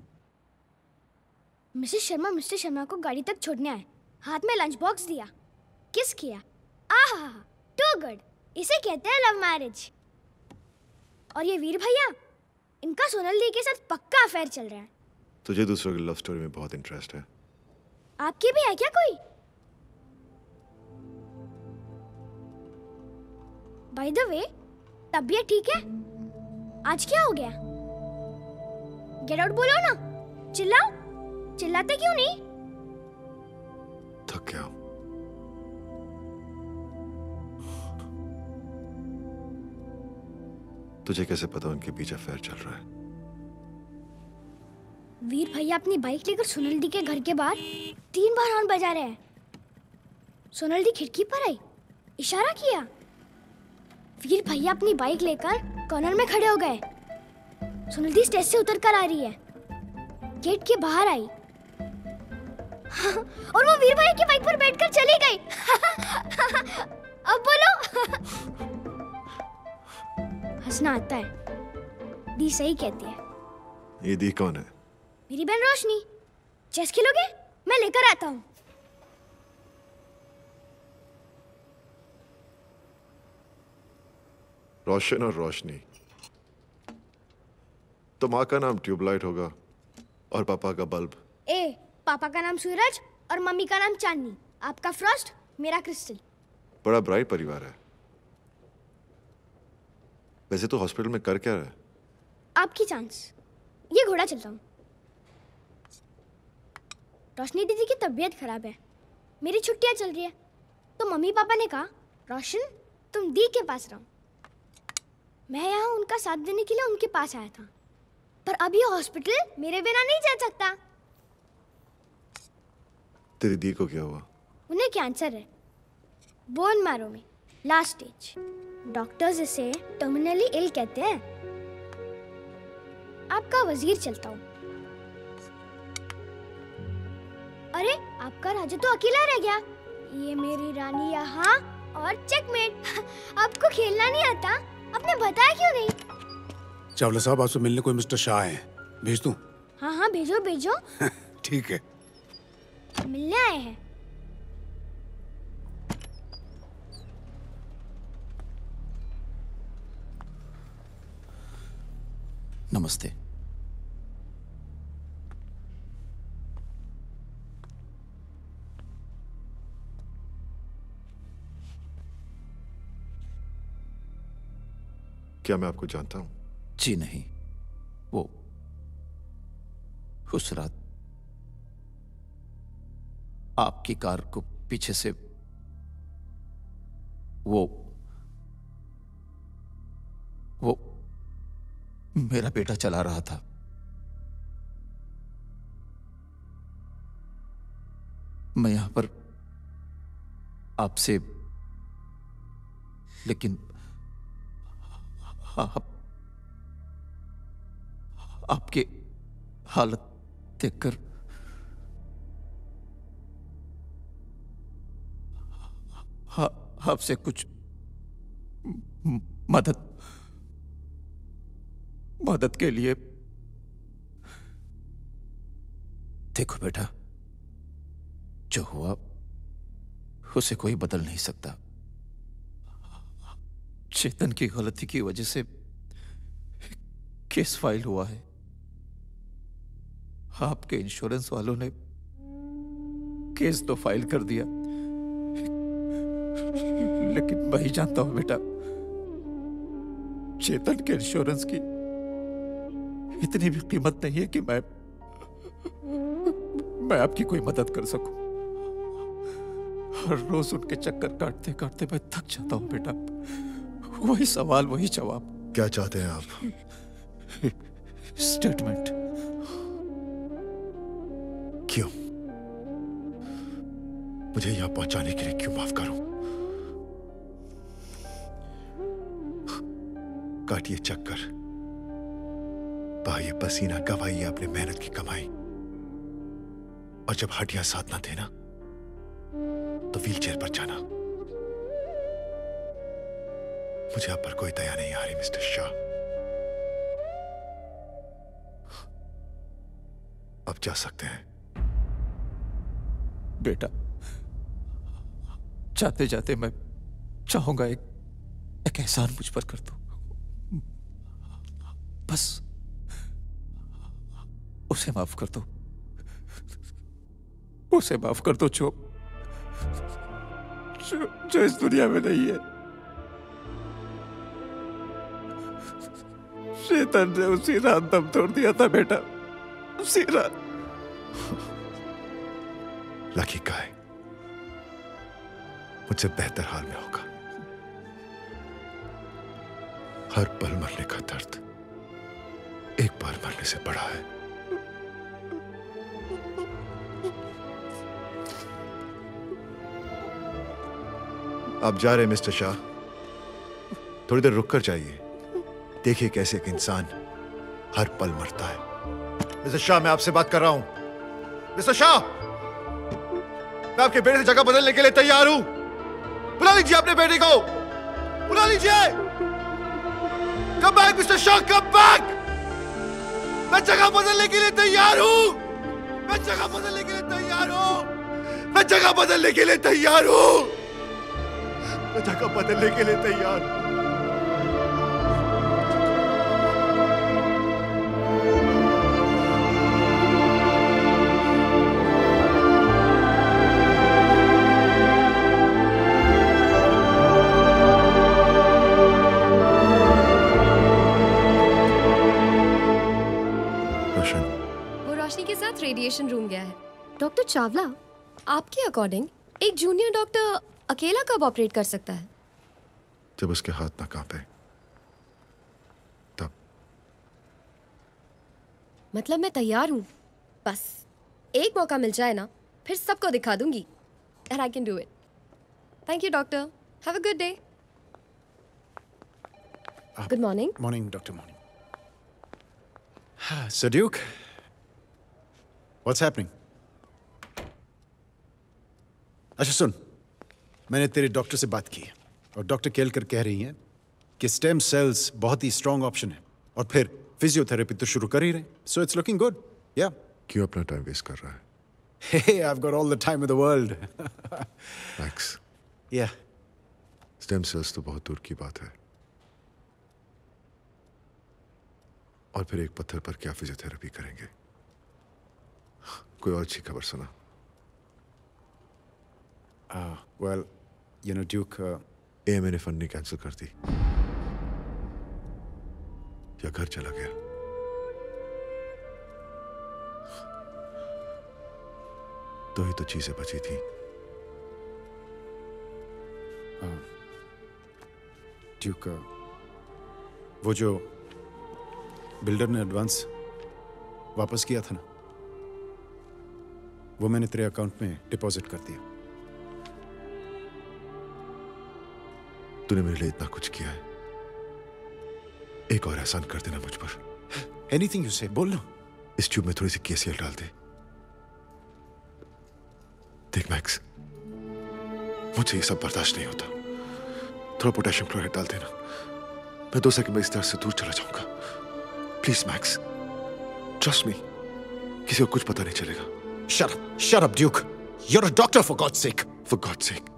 मिसेस शर्मा मिस्टर शर्मा को गाड़ी तक छोड़ने आए, हाथ में लंच बॉक्स दिया, किस किया। आहा, टू गुड। इसे कहते हैं लव मैरिज। और ये वीर भैया, इनका सोनल दी के साथ पक्का अफेयर चल रहा है। तुझे दूसरों की लव स्टोरी में बहुत इंटरेस्ट है। आपकी भी है क्या कोई? बाय द वे, तबीयत ठीक है? आज क्या हो गया? गेट आउट बोलो ना, चिल्लाओ। चिल्लाते क्यों नहीं? थक गया हूं। तुझे कैसे पता उनके पीछे अफेयर चल रहा है? वीर भैया अपनी बाइक लेकर सोनल दी के घर के बाहर 3 बार हॉर्न बजा रहे हैं। सोनल दी खिड़की पर आई, इशारा किया। वीर भैया अपनी बाइक लेकर कॉर्नर में खड़े हो गए। सोनल दी स्टेज से उतर कर आ रही है, गेट के बाहर आई और वो वीर भैया की बाइक पर बैठकर चली गई। अब बोलो। हंसना आता है। दी सही कहती है। ये दी कौन है? मेरी बहन रोशनी। चेस खेलोगे? मैं लेकर आता हूँ। रोशन और रोशनी। तो माँ का नाम ट्यूबलाइट होगा और पापा का बल्ब। पापा का नाम सूरज और मम्मी का नाम चांदनी। आपका फ्रॉस्ट, मेरा क्रिस्टल। बड़ा ब्राइट परिवार है। वैसे तो हॉस्पिटल में कर क्या रहा है? आपकी चांस। ये घोड़ा चलता हूँ। रोशनी दीदी की तबीयत खराब है, मेरी छुट्टियां चल रही है, तो मम्मी पापा ने कहा रोशन तुम दी के पास रहो। मैं यहाँ उनका साथ देने के लिए उनके पास आया था, पर अब ये हॉस्पिटल मेरे बिना नहीं जा सकता। तेरी दी को क्या हुआ? उन्हें कैंसर है, बोन मैरो में, लास्ट स्टेज। डॉक्टर्स इसे टर्मिनली इल कहते हैं। आपका वजीर चलता हूँ। अरे आपका राजा तो अकेला रह गया। ये मेरी रानी यहाँ और चेकमेट। आपको खेलना नहीं आता? आपने बताया क्यों नहीं? चावला साहब, आपसे मिलने कोई मिस्टर शाह हैं, भेज दूं? हाँ हाँ भेजो भेजो। ठीक है। मिलने आए हैं। नमस्ते। क्या मैं आपको जानता हूं? जी नहीं, वो उस रात आपकी कार को पीछे से वो मेरा बेटा चला रहा था। मैं यहां पर आपसे, लेकिन आपके हालत देखकर आपसे कुछ मदद के लिए। देखो बेटा, जो हुआ उसे कोई बदल नहीं सकता। चेतन की गलती की वजह से केस फाइल हुआ है। आपके इंश्योरेंस वालों ने केस तो फाइल कर दिया, लेकिन मैं ही जानता हूं बेटा, चेतन के इंश्योरेंस की इतनी भी कीमत नहीं है कि मैं आपकी कोई मदद कर सकूं। हर रोज उनके चक्कर काटते काटते मैं थक जाता हूं बेटा। वही सवाल वही जवाब। क्या चाहते हैं आप? स्टेटमेंट। क्यों? मुझे यहां पहुंचाने के लिए क्यों माफ करूं? काटिए चक्कर, बहाइए पसीना, गवाइए अपनी मेहनत की कमाई, और जब हड्डियां साथ ना देना तो व्हीलचेयर पर जाना। मुझे आप पर कोई दया नहीं आ रही मिस्टर शाह। अब जा सकते हैं। बेटा, जाते जाते मैं चाहूंगा एक एहसान मुझ पर कर दो। बस उसे माफ कर दो। उसे माफ कर दो जो इस दुनिया में नहीं है। चेतन ने उसी रात दम तोड़ दिया था बेटा, उसी रात। लकी गाय मुझसे बेहतर हाल में होगा। हर पल मरने का दर्द एक बार मरने से बड़ा है। आप जा रहे हैं मिस्टर शाह? थोड़ी देर रुक कर जाइए, देखिए कैसे एक इंसान हर पल मरता है। मिस्टर शाह, मैं आपसे बात कर रहा हूं। मिस्टर शाह, मैं आपके बेटे से जगह बदलने के लिए तैयार हूं। बुला लीजिए अपने बेटे को, बुला लीजिए। Come back mister Shah, come back. मैं जगह बदलने के लिए तैयार हूं। मैं जगह बदलने के लिए तैयार हूं। मैं जगह बदलने के लिए तैयार हूं। मैं जगह बदलने के लिए तैयार हूं। रेडिएशन रूम गया है। डॉक्टर चावला, आपके अकॉर्डिंग एक जूनियर डॉक्टर अकेला कब ऑपरेट कर सकता है? जब उसके हाथ ना कांपे, तब। मतलब मैं तैयार हूं, बस एक मौका मिल जाए ना, फिर सबको दिखा दूंगी and I can do it. Thank you, doctor. Have a good day. Good morning. Morning, Dr. Morning. So, Duke, what's happening? अच्छा सुन, मैंने तेरे डॉक्टर से बात की है और डॉक्टर केलकर कह रही हैं कि स्टेम सेल्स बहुत ही स्ट्रॉन्ग ऑप्शन है और फिर फिजियोथेरेपी तो शुरू कर ही रहे, so it's looking good. Yeah. क्यों अपना टाइम वेस्ट कर रहा है? Hey, I've got all the time in the world. Max. Yeah. Stem cells तो बहुत दूर की बात है, और फिर एक पत्थर पर क्या फिजियोथेरेपी करेंगे? कोई और अच्छी खबर सुना? Well, you know, Duke. मैंने फंडिंग कैंसिल कर दी। या घर चला गया। तो ही तो चीजें बची थी। ड्यूक, वो जो बिल्डर ने एडवांस वापस किया था ना, वो मैंने तेरे अकाउंट में डिपॉजिट कर दिया। तूने मेरे लिए इतना कुछ किया है, एक और एहसान कर देना मुझ पर। एनीथिंग यू से, बोल लो। इस ट्यूब में थोड़ी सी केसीएल डाल दे। देख मैक्स, मुझे ये सब बर्दाश्त नहीं होता। थोड़ा पोटेशियम क्लोराइड डाल देना, मैं 2 सेकंड में इस तरह से दूर चला जाऊंगा। प्लीज मैक्स, ट्रस्ट मी, किसी को कुछ पता नहीं चलेगा। Shut up, Duke. You're a doctor, for God's sake. For God's sake.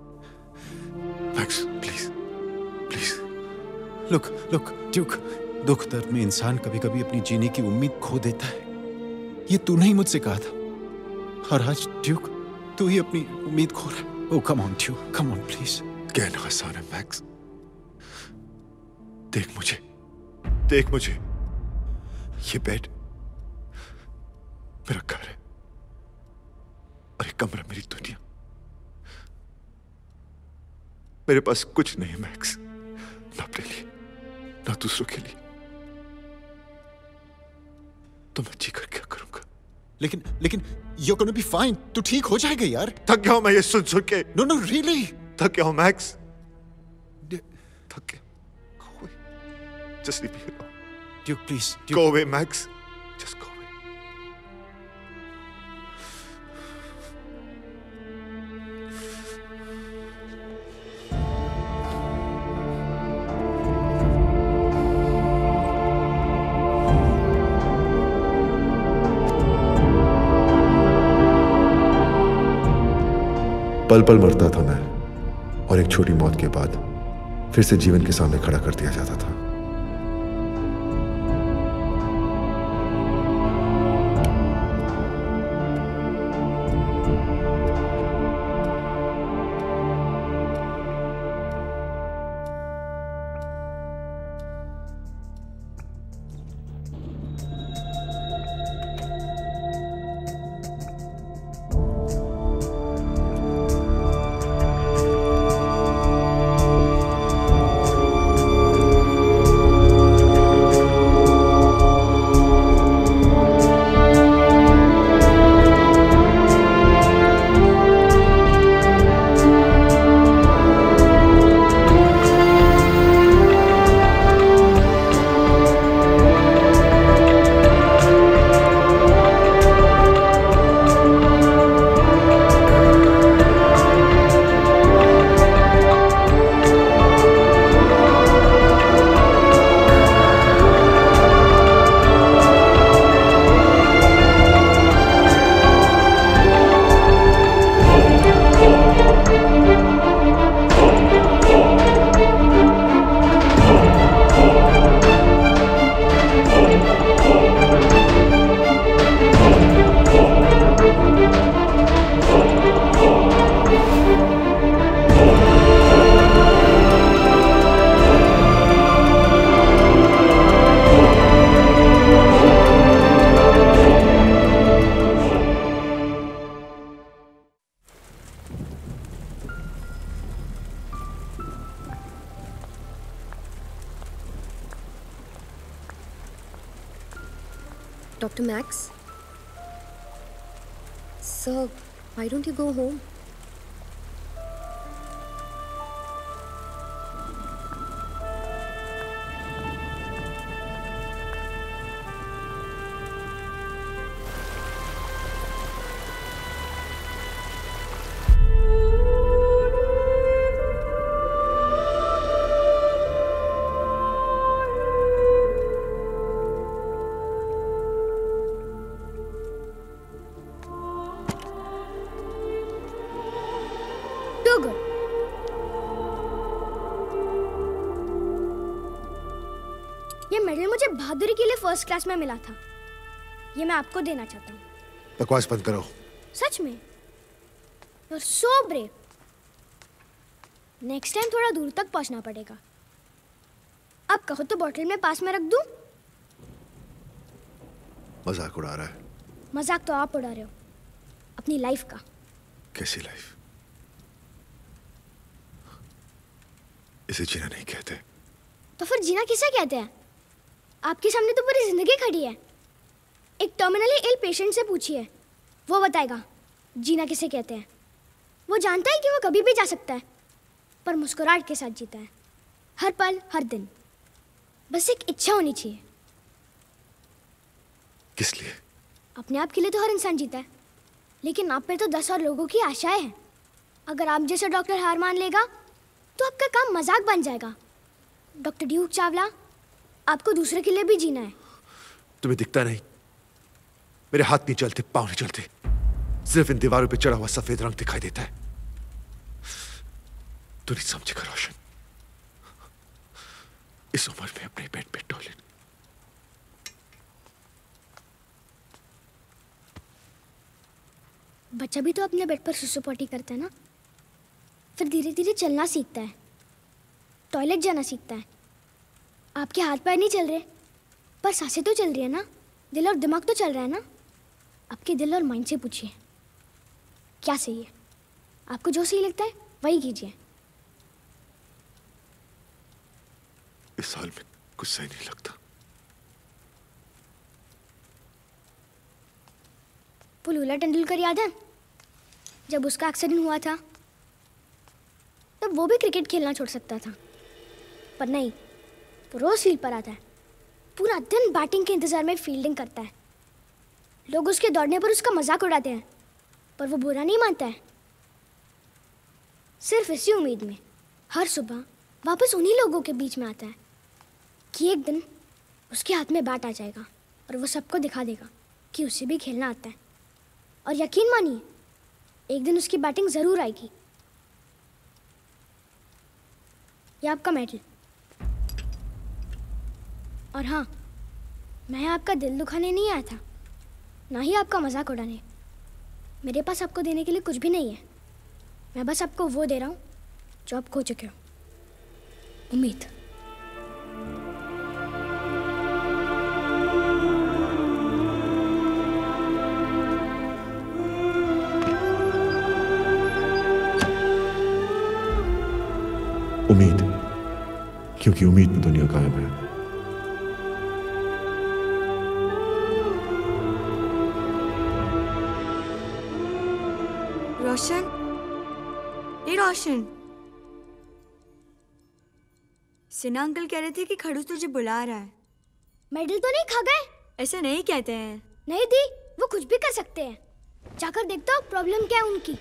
Max, please. Please. Look, Duke. दुख दर्द में इंसान कभी कभी अपनी जीने की उम्मीद खो देता है। ये तूने ही मुझसे कहा था। और आज ड्यूक, तू ही अपनी उम्मीद खो रहा है। Oh, come on, Duke. Come on, please. कहना आसान है मैक्स। देख मुझे। ये बेड मेरा घर है और ये कमरा मेरी दुनिया। मेरे पास कुछ नहीं है मैक्स, ना अपने लिए ना दूसरों के लिए। तो मैं जी कर क्या करूंगा? लेकिन you're gonna be fine. तू ठीक हो जाएगा यार। थक गया हूं मैं ये सुन के। No, really. थक गया हूं मैक्स, थक गया। Go away. Just leave me alone. Duke, please. Go away, Max. Just go away. पल पल मरता था मैं, और एक छोटी मौत के बाद फिर से जीवन के सामने खड़ा कर दिया जाता था। Dr. Max? Sir, why don't you go home? ये मेडल मुझे बहादुरी के लिए फर्स्ट क्लास में मिला था। ये मैं आपको देना चाहता हूँ। बकवास बंद करो। सच में? You're so brave. Next time थोड़ा दूर तक पहुँचना पड़ेगा। आप कहो तो बॉटल में पास में रख दूं? मजाक उड़ा रहा है। मजाक तो आप उड़ा रहे हो अपनी लाइफ का। कैसी लाइफ? इसे जीना नहीं कहते। तो फिर जीना किसे कहते हैं? आपके सामने तो पूरी जिंदगी खड़ी है। एक टर्मिनली इल पेशेंट से पूछिए, वो बताएगा जीना किसे कहते हैं। वो जानता है कि वो कभी भी जा सकता है, पर मुस्कुराहट के साथ जीता है, हर पल हर दिन। बस एक इच्छा होनी चाहिए। किस लिए? अपने आप के लिए तो हर इंसान जीता है, लेकिन आप पे तो 10 और लोगों की आशाएं हैं। अगर आप जैसे डॉक्टर हार मान लेगा तो आपका काम मजाक बन जाएगा। डॉक्टर ड्यूक चावला, आपको दूसरे के लिए भी जीना है। तुम्हें दिखता नहीं? मेरे हाथ नहीं चलते, पाँव नहीं चलते, सिर्फ इन दीवारों पे चढ़ा हुआ सफेद रंग दिखाई देता है। तू नहीं समझेगा रोशन, इस उम्र में अपने बेड पे टॉयलेट। बच्चा भी तो अपने बेड पर सुसु पोटी करता है ना, फिर धीरे धीरे चलना सीखता है, टॉयलेट जाना सीखता है। आपके हाथ पैर नहीं चल रहे, पर सांसें तो चल रही है ना, दिल और दिमाग तो चल रहा है ना। आपके दिल और माइंड से पूछिए क्या सही है। आपको जो सही लगता है वही कीजिए। इस हाल में कुछ सही नहीं लगता। वो लूला तेंदुलकर याद है? जब उसका एक्सीडेंट हुआ था तब वो भी क्रिकेट खेलना छोड़ सकता था, पर नहीं, वो रोज फील्ड पर आता है, पूरा दिन बैटिंग के इंतजार में फील्डिंग करता है। लोग उसके दौड़ने पर उसका मजाक उड़ाते हैं, पर वो बुरा नहीं मानता है। सिर्फ इसी उम्मीद में हर सुबह वापस उन्हीं लोगों के बीच में आता है कि एक दिन उसके हाथ में बैट आ जाएगा और वो सबको दिखा देगा कि उसे भी खेलना आता है। और यकीन मानिए, एक दिन उसकी बैटिंग जरूर आएगी। ये आपका मेडल। और हाँ, मैं आपका दिल दुखाने नहीं आया था, ना ही आपका मजाक उड़ाने। मेरे पास आपको देने के लिए कुछ भी नहीं है। मैं बस आपको वो दे रहा हूँ जो आप खो चुके हो, उम्मीद। उम्मीद, क्योंकि उम्मीद में दुनिया कायम है। रोशन, ये रोशन, सिन्हा अंकल कह रहे थे कि खड़ूस तुझे बुला रहा है। मेडल तो नहीं खा गए? ऐसे नहीं कहते हैं। नहीं दी, वो कुछ भी कर सकते हैं। जाकर देखता हूँ प्रॉब्लम क्या है उनकी।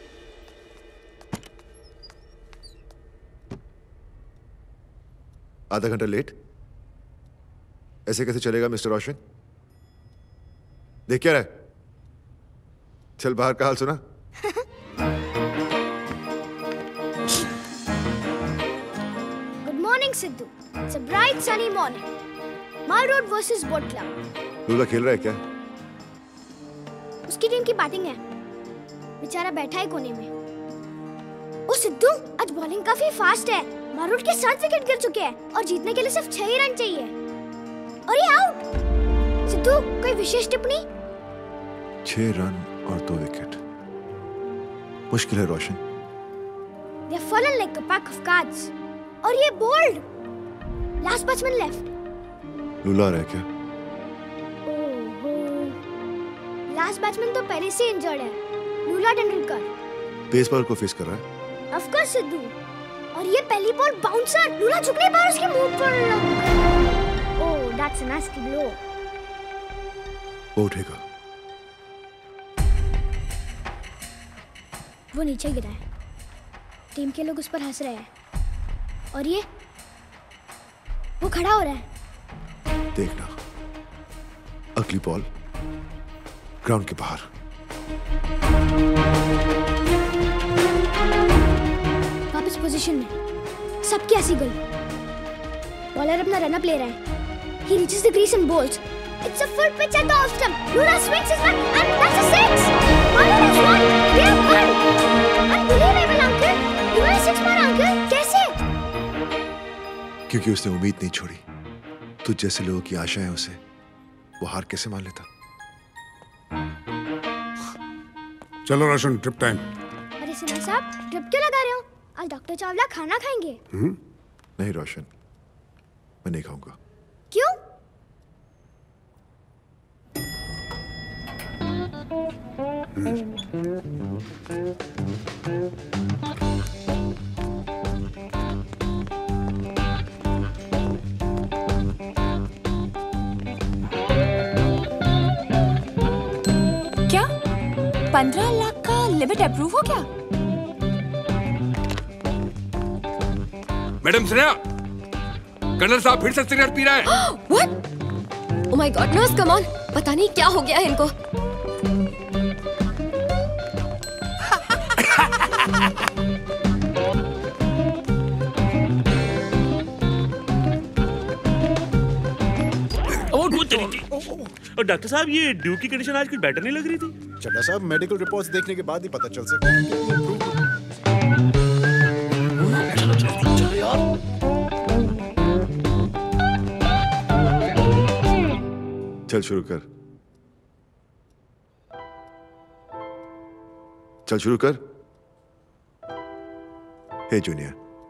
आधा घंटा लेट? ऐसे कैसे चलेगा मिस्टर रोशन? देख क्या रहा है? चल बाहर का हाल सुना। Good morning, Sidhu. It's a bright sunny morning. Mall Road versus Boat Club. लूला खेल रहा है क्या? उसकी टीम की बैटिंग है, बेचारा बैठा है कोने में। ओ सिद्धू, आज बॉलिंग काफी फास्ट है। माल रोड के 7 विकेट गिर चुके हैं और जीतने के लिए सिर्फ 6 ही रन चाहिए। और ये आउट। सिद्धू, कोई विशेष टिप्पणी? 6 रन और 2 विकेट, मुश्किल है रोशन। They have fallen like a pack of cards. और ये बोल्ड। Last batsman left. लूला आ रहा है क्या? लास्ट बैट्समैन तो पहले से इंजर्ड है, लूला तेंदुलकर। पेस बॉलर को फेस कर रहा है। Of course Sidhu. और ये पहली बॉल बाउंसर, लूला झुकने पर उसके मुंह पर लग गई। Oh, that's a nice blow. वो उठेगा। वो नीचे गिरा है, टीम के लोग उस पर हंस रहे हैं। और ये वो खड़ा हो रहा है। देखना, अगली बॉल ग्राउंड के बाहर। वापस पोजीशन में, सबकी ऐसी गोल। बॉलर अपना रन अप ले रहा है। He reaches the crease and bowls. It's a full pitch at the off stump. Lula swings his bat and that's a 6. Bowler has won. They have won. Unbelievable, uncle. Lula 6 मारा, uncle. कैसे? क्योंकि उसने उम्मीद नहीं छोड़ी। तुझ जैसे लोगों की आशाएं उसे वो हार कैसे मान लेता? चलो रोशन, ट्रिप टाइम। अरे सिन्हा साहब, ड्रिप क्यों लगा रहे हो? आज डॉक्टर चावला खाना खाएंगे। नहीं रोशन, मैं नहीं खाऊंगा। क्यों? क्या 15 लाख का लिमिट अप्रूव हो गया? मैडम श्रेया, कर्नल साहब फिर से सिगरेट पी रहे हैं। What? Oh my God, nurse, come on. पता नहीं क्या हो गया है इनको। और डॉक्टर साहब, ये ड्यूक की कंडीशन आज कुछ बेटर नहीं लग रही थी। चड्ढा साहब, मेडिकल रिपोर्ट्स देखने के बाद ही पता चल सकता है कि चलो यार। चल शुरू कर, चल शुरू कर। हे जूनियर,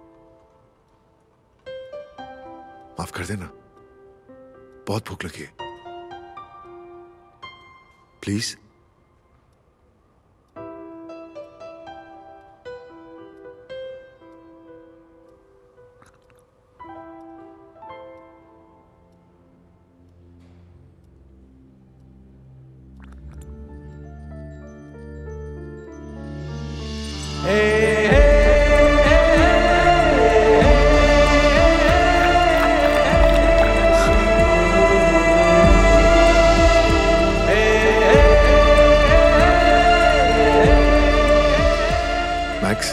माफ कर देना, बहुत भूख लगी है, please. Max,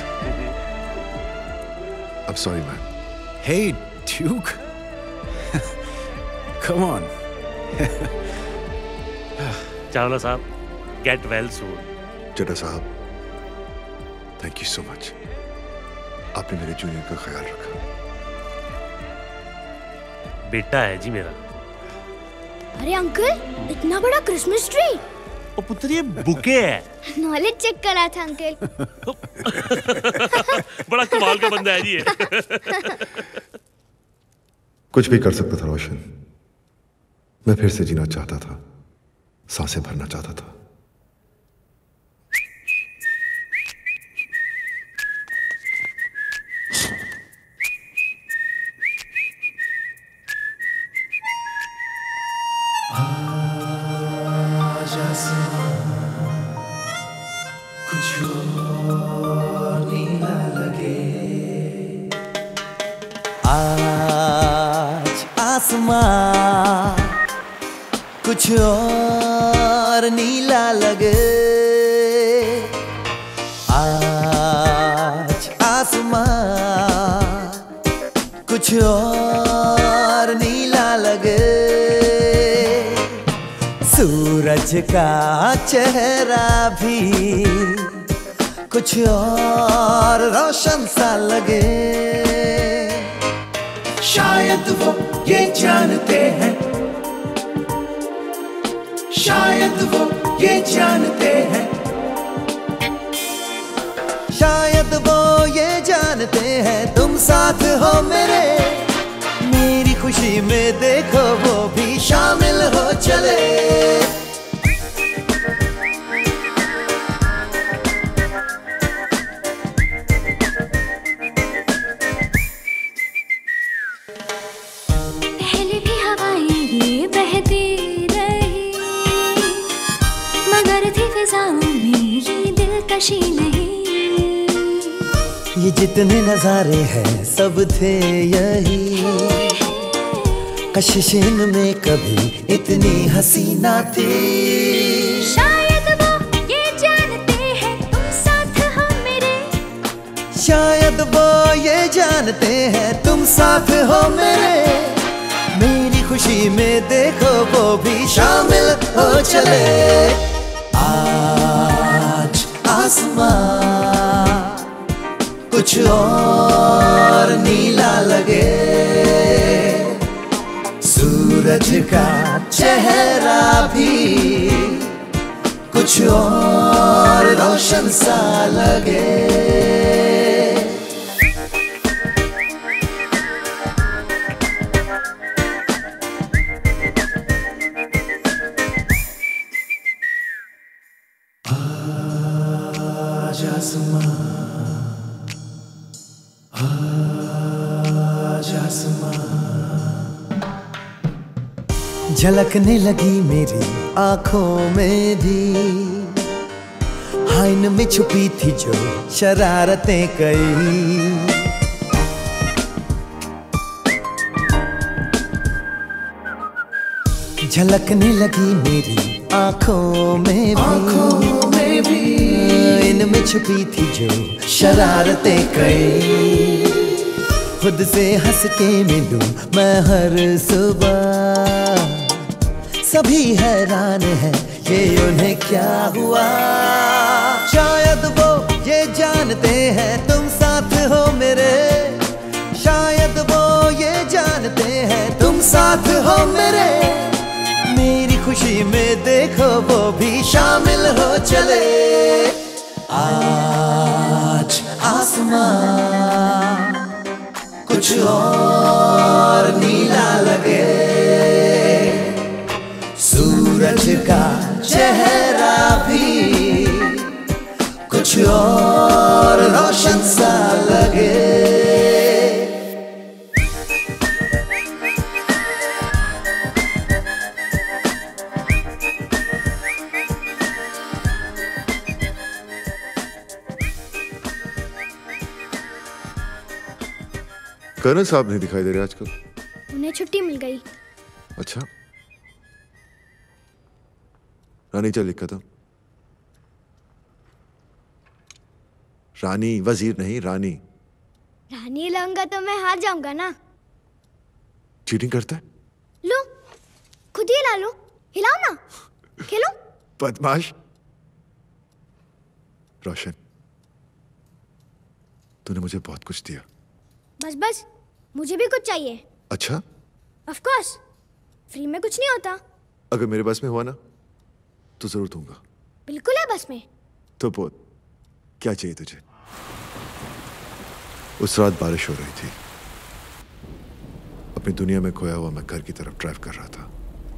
I'm sorry, man. Hey, Duke. Come on. Chawla साहब, get well soon. चड्ढा साहब, थैंक यू सो मच। आपने मेरे जूनियर का ख्याल रखा। बेटा है जी मेरा। अरे अंकल, इतना बड़ा क्रिसमस ट्री। ओ पुत्र, ये बुके है। नॉलेज चेक करा था अंकल। बड़ा कमाल का बंदा है जी ये। कुछ भी कर सकता था रोशन। मैं फिर से जीना चाहता था, सांसें भरना चाहता था। आज आसमां कुछ और नीला लगे। आज आसमां कुछ और नीला लगे। सूरज का चेहरा भी कुछ और रोशन सा लगे। शायद वो ये जानते हैं, शायद वो ये जानते हैं, शायद वो ये जानते हैं तुम साथ हो मेरे। मेरी खुशी में देखो वो भी शामिल हो चले। पहले भी हवाएं ये बहती रही, मगर थी फिजाओं में ये दिलकशी नहीं। ये जितने नजारे हैं सब थे यही, कशिश में कभी इतनी हसीना थी। शायद वो ये जानते हैं तुम साथ हो मेरे। शायद वो ये जानते हैं तुम साथ हो मेरे। मेरी खुशी में देखो वो भी शामिल हो चले। आज आसमां कुछ और नीला लगे। का चेहरा भी कुछ और रोशन सा लगे। झलकने लगी मेरी आंखों में भी आईन में छुपी थी जो शरारतें कई। झलकने लगी मेरी आंखों में भी इनमें छुपी थी जो शरारतें कई। खुद से हंस के मिलूं मैं हर सुबह, सभी हैरान है ये उन्हें क्या हुआ। शायद वो ये जानते हैं तुम साथ हो मेरे, शायद वो ये जानते हैं तुम साथ हो मेरे। मेरी खुशी में देखो वो भी शामिल हो चले। आज आसमां कुछ और नीला लगे, सूरज का चेहरा भी कुछ और रोशन सा लगे। कर्नल साहब नहीं दिखाई दे रहे आजकल। उन्हें छुट्टी मिल गई। अच्छा, रानी क्या लिखा था? रानी, वजीर नहीं रानी। रानी लाऊंगा तो मैं हार जाऊंगा ना। चीटिंग करता है? लो खुद ही ला लो, हिलाओ ना, खेलो। बदमाश। रोशन, तूने मुझे बहुत कुछ दिया। बस बस, मुझे भी कुछ चाहिए। अच्छा? ऑफ कोर्स, फ्री में कुछ नहीं होता। अगर मेरे बस में हुआ ना तो जरूर दूंगा। बिल्कुल है बस में। तो बोल, क्या चाहिए तुझे? उस रात बारिश हो रही थी, अपनी दुनिया में खोया हुआ मैं घर की तरफ ड्राइव कर रहा था।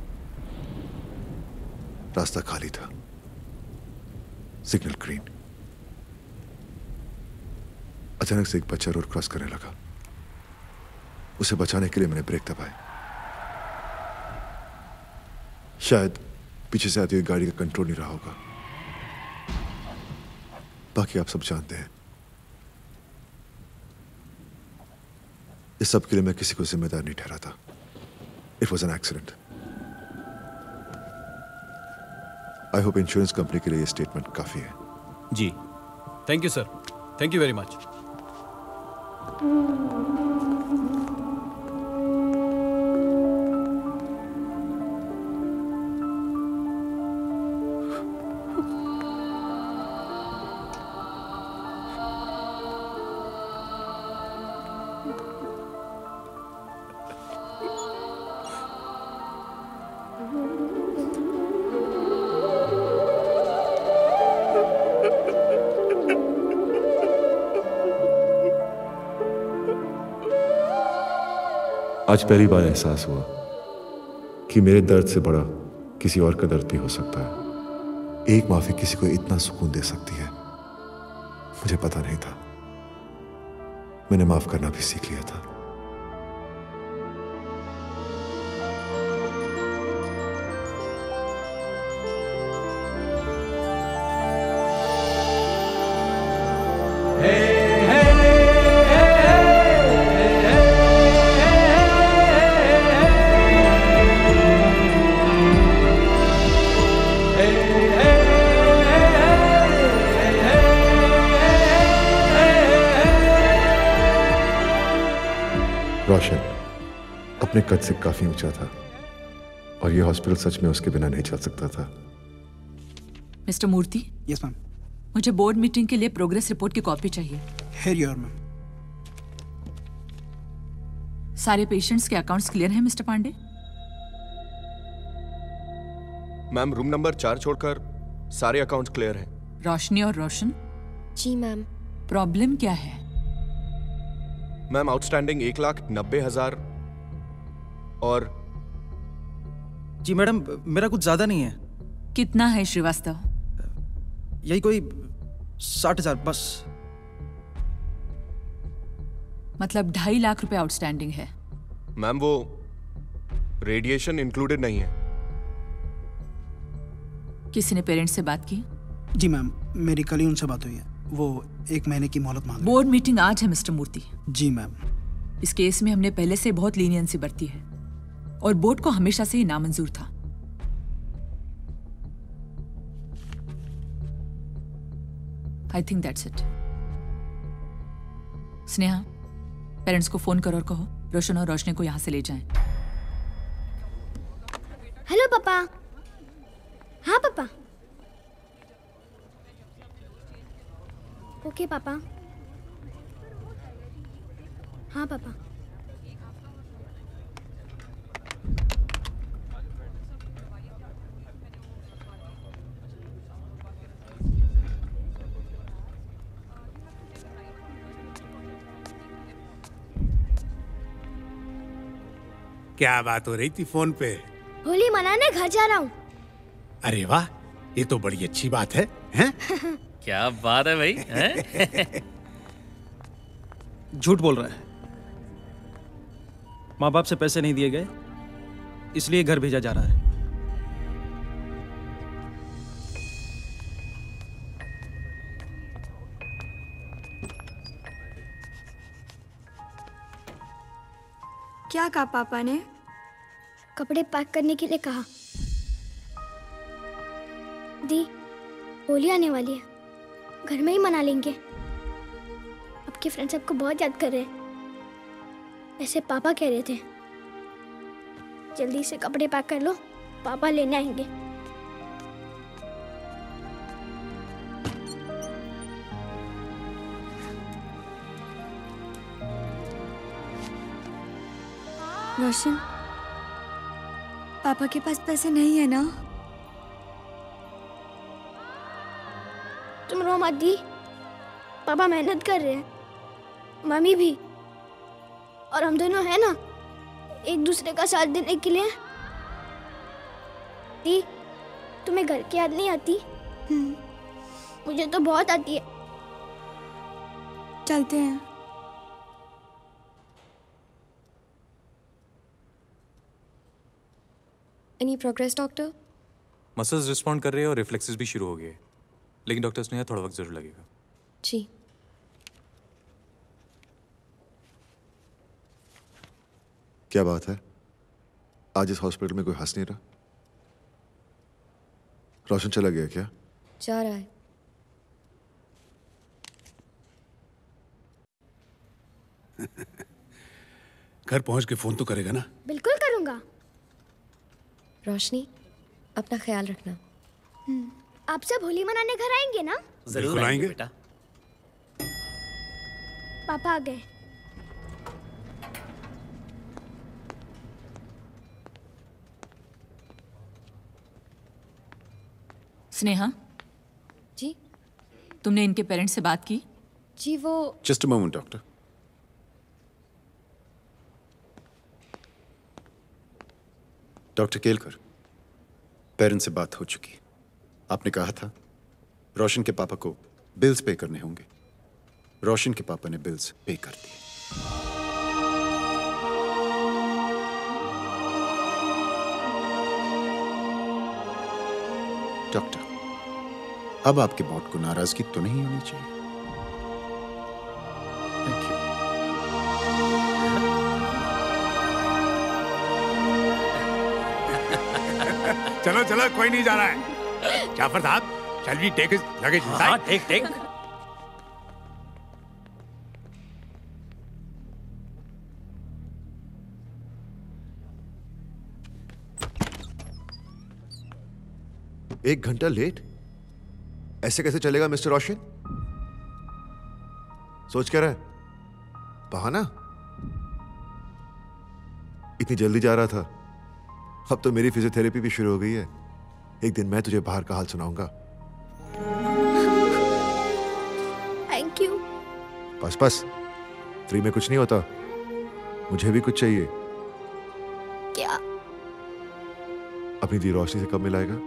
रास्ता खाली था, सिग्नल ग्रीन। अचानक से एक बच्चा रोड क्रॉस करने लगा। उसे बचाने के लिए मैंने ब्रेक दबाए। शायद पीछे से आती हुई गाड़ी का कंट्रोल नहीं रहा होगा। बाकी आप सब जानते हैं। इस सब के लिए मैं किसी को जिम्मेदार नहीं ठहराता। It was an accident. I hope insurance company के लिए ये स्टेटमेंट काफी है। जी, thank you sir, thank you very much. आज पहली बार एहसास हुआ कि मेरे दर्द से बड़ा किसी और का दर्द भी हो सकता है। एक माफी किसी को इतना सुकून दे सकती है, मुझे पता नहीं था। मैंने माफ करना भी सीख लिया था। रोशन अपने कद से काफी ऊंचा था और यह हॉस्पिटल सच में उसके बिना नहीं चल सकता था। मिस्टर मूर्ति। Yes ma'am. मुझे बोर्ड मीटिंग के लिए प्रोग्रेस रिपोर्ट की कॉपी चाहिए। Here you are ma'am. सारे पेशेंट्स के अकाउंट्स क्लियर हैं mister Pandey? Ma'am room number 4 छोड़कर सारे अकाउंट्स क्लियर हैं। रोशनी और रोशन? जी मैम। प्रॉब्लम क्या है? मैम आउटस्टैंडिंग 1,90,000 और जी मैडम मेरा कुछ ज्यादा नहीं है। कितना है श्रीवास्तव? यही कोई 60,000 बस। मतलब 2.5 लाख रुपए आउटस्टैंडिंग है। मैम वो रेडिएशन इंक्लूडेड नहीं है। किसी ने पेरेंट्स से बात की? जी मैम, मेरी कल ही उनसे बात हुई है। वो 1 महीने की मोहलत मांग रहे हैं। बोर्ड मीटिंग आज है मिस्टर मूर्ति। जी मैम। इस केस में हमने पहले से बहुत लीनियंसी बरती है और बोर्ड को हमेशा से ही नामंजूर था। I think that's it. Sneha, parents को फोन करो और कहो रोशन और रोशनी को यहां से ले जाएं। हेलो पापा। हाँ पापा। ओके पापा। हाँ पापा। क्या बात हो रही थी फोन पे? होली मनाने घर जा रहा हूँ। अरे वाह, ये तो बड़ी अच्छी बात है, हैं? क्या बात है भाई, हैं? झूठ बोल रहा है। माँ बाप से पैसे नहीं दिए गए, इसलिए घर भेजा जा रहा है। क्या कहा पापा ने? कपड़े पैक करने के लिए कहा। दी, होली आने वाली है, घर में ही मना लेंगे। आपके फ्रेंड्स आपको बहुत याद कर रहे हैं, ऐसे पापा कह रहे थे। जल्दी से कपड़े पैक कर लो, पापा लेने आएंगे। रोशन, पापा के पास पैसे नहीं है ना? तुम रो मत दी, पापा मेहनत कर रहे हैं, मम्मी भी, और हम दोनों है ना एक दूसरे का साथ देने के लिए। दी, तुम्हें घर की याद नहीं आती? मुझे तो बहुत आती है। चलते हैं। Any progress doctor? Muscles respond कर रहे हैं और रिफ्लेक्सेस भी शुरू हो गए, लेकिन डॉक्टर स्नेहा थोड़ा वक्त जरूर लगेगा। जी। क्या बात है, आज इस हॉस्पिटल में कोई हंस नहीं रहा? रोशन चला गया क्या? जा रहा है। घर पहुंच के फोन तो करेगा ना? बिल्कुल करूंगा। रोशनी, अपना ख्याल रखना। आप सब होली मनाने घर आएंगे ना? जरूर आएंगे बेटा। पापा आ गए। स्नेहा जी, तुमने इनके पेरेंट्स से बात की? जी वो just a moment doctor. Doctor Kelkar, parents से बात हो चुकी। आपने कहा था रोशन के पापा को बिल्स पे करने होंगे। रोशन के पापा ने बिल्स पे कर दिए। डॉक्टर, अब आपके बॉट को नाराजगी तो नहीं होनी चाहिए। Thank you. चलो चलो, कोई नहीं जा रहा है। जाफर साहब, shall we take his luggage inside? हाँ, टेक। एक घंटा लेट? ऐसे कैसे चलेगा मिस्टर रोशन? सोच क्या रहा है? बहाना? इतनी जल्दी जा रहा था, अब तो मेरी फिजियोथेरेपी भी शुरू हो गई है। एक दिन मैं तुझे बाहर का हाल सुनाऊंगा। Thank you. बस बस, फ्री में कुछ नहीं होता। मुझे भी कुछ चाहिए। क्या? अपनी दी रोशनी से कब मिलाएगा?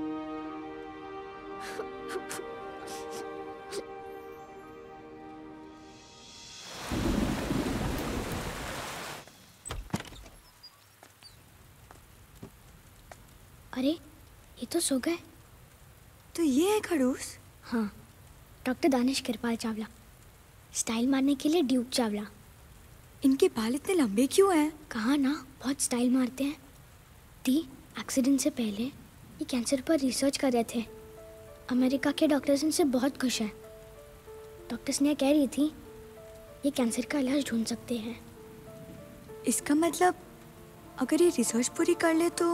अरे ये तो सो गए। तो ये है खड़ूस? हाँ, डॉक्टर दानिश कृपाल चावला, स्टाइल मारने के लिए ड्यूक चावला। इनके बाल इतने लंबे क्यों हैं? कहा ना, बहुत स्टाइल मारते हैं। दी एक्सीडेंट से पहले ये कैंसर पर रिसर्च कर रहे थे। अमेरिका के डॉक्टर्स इनसे बहुत खुश हैं। डॉक्टर्स ने कह रही थी ये कैंसर का इलाज ढूंढ सकते हैं। इसका मतलब अगर ये रिसर्च पूरी कर ले तो?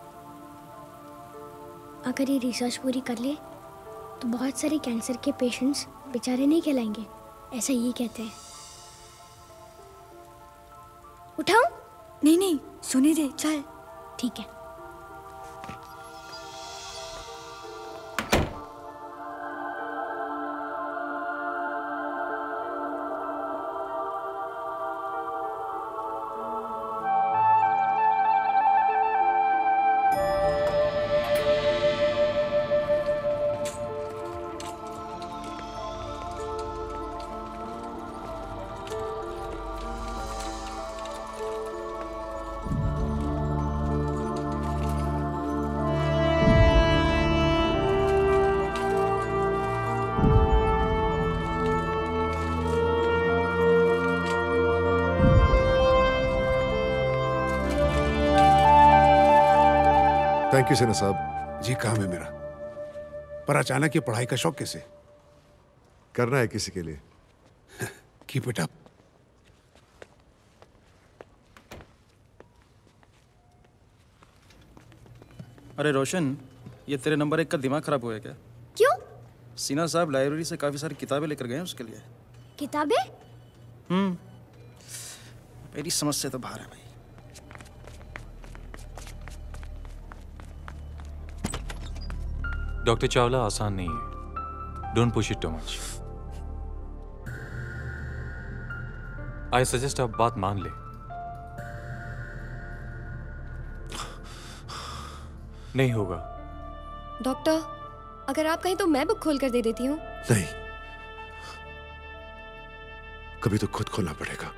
अगर ये रिसर्च पूरी कर ले तो बहुत सारे कैंसर के पेशेंट्स बेचारे नहीं कहलाएंगे, ऐसा ये कहते हैं। उठाऊं? नहीं नहीं, सोने दे, चल। ठीक है। थैंक यू सेना साहब। जी काम है मेरा, पर अचानक ये पढ़ाई का शौक कैसे? करना है किसी के लिए। Keep it up. अरे रोशन, ये तेरे नंबर 1 का दिमाग खराब हुआ है क्या? क्यों? सीना साहब लाइब्रेरी से काफी सारी किताबें लेकर गए हैं उसके लिए। किताबें? मेरी समझ से तो बाहर है भाई। डॉक्टर चावला, आसान नहीं है। Don't push it too much. I suggest आप बात मान ले। नहीं होगा। डॉक्टर, अगर आप कहें तो मैं बुक खोल कर दे देती हूँ। नहीं, कभी तो खुद खोलना पड़ेगा।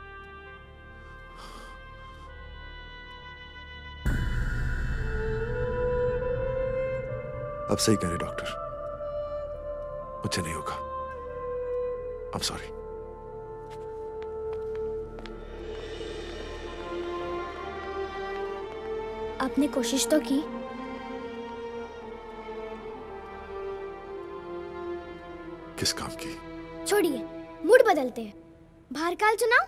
अब सही कह रहे डॉक्टर, मुझसे नहीं होगा। I'm sorry। आपने कोशिश तो की। किस काम की? छोड़िए, मूड बदलते हैं। बाहर काल चुनाव?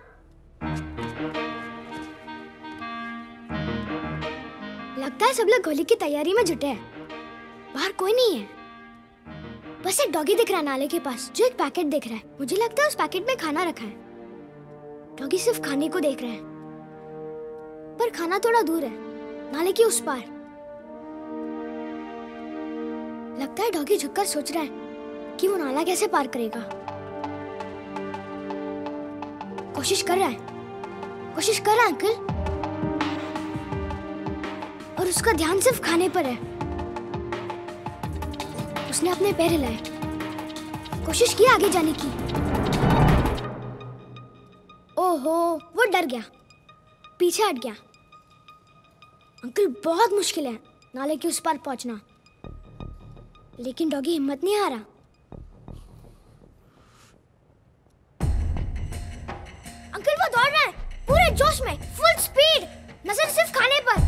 लगता है सब लोग होली की तैयारी में जुटे हैं। बाहर कोई नहीं है, बस एक डॉगी दिख रहा है नाले के पास, जो एक पैकेट देख रहा है। मुझे लगता है उस पैकेट में खाना रखा है। डॉगी सिर्फ खाने को देख रहा है, पर खाना थोड़ा दूर है, नाले के उस पार। लगता है डॉगी झुककर सोच रहा है कि वो नाला कैसे पार करेगा। कोशिश कर रहा है अंकल, और उसका ध्यान सिर्फ खाने पर है। उसने अपने पैर हिलाए, कोशिश की आगे जाने की। ओहो, वो डर गया, पीछे हट गया। अंकल, बहुत मुश्किल है नाले के उस पार पहुंचना, लेकिन डॉगी हिम्मत नहीं हारा। अंकल, वो दौड़ रहा है पूरे जोश में, फुल स्पीड, नजर सिर्फ खाने पर।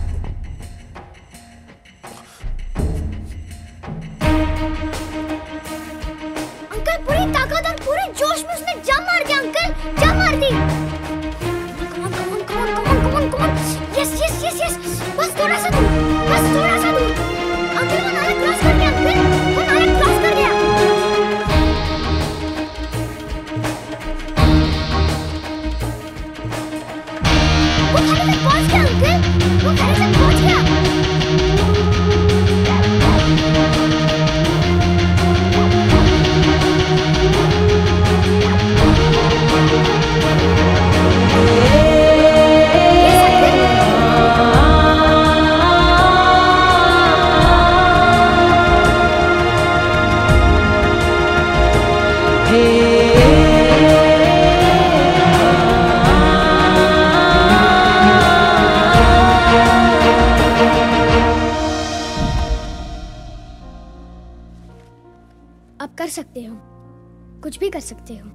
अंकल, पूरी ताकत और पूरे जोश में उसने जंप मार दिया। अंकल, जंप मार दी। Come on. यस। बस थोड़ा सा दूर। अंकल, वो नाला क्रॉस कर गया। वो खाने तक पहुंच गया। अंकल, वो खाने तक पहुंच गया। सकते हो, कुछ भी कर सकते हो।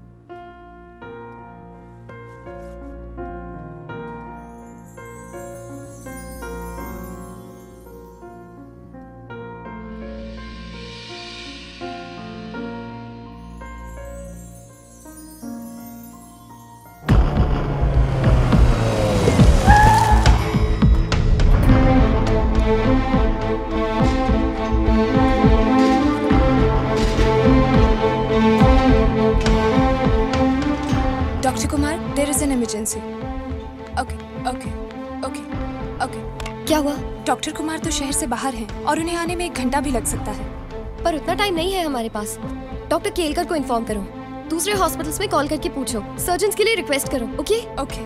Doctor Kumar, there is an emergency. Okay okay okay okay. क्या हुआ? डॉक्टर कुमार तो शहर से बाहर हैं और उन्हें आने में 1 घंटा भी लग सकता है। पर उतना टाइम नहीं है हमारे पास। डॉक्टर केलकर को इन्फॉर्म करो, दूसरे हॉस्पिटल्स में कॉल करके पूछो, सर्जन्स के लिए रिक्वेस्ट करो। Okay okay.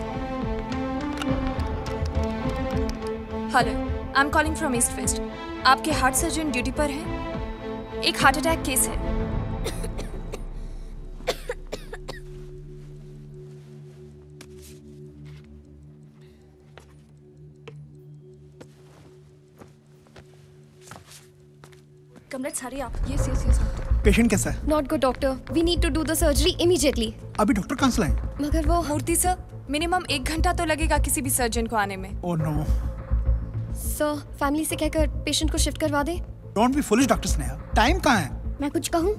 Hello, I am calling from east west. आपके हार्ट सर्जन ड्यूटी पर हैं। एक हार्ट अटैक केस है। कमलेट्स, हरी आप। Yes yes yes. पेशेंट कैसा है? Not good doctor, we need to do the surgery immediately. अभी डॉक्टर कहाँ से लाएं? मगर वो मूर्ति सर, मिनिमम 1 घंटा तो लगेगा किसी भी सर्जन को आने में। Oh no. सर, फैमिली से कहकर पेशेंट को शिफ्ट करवा दे। Don't be foolish doctor Sneha, time कहाँ है? मैं कुछ कहूँ?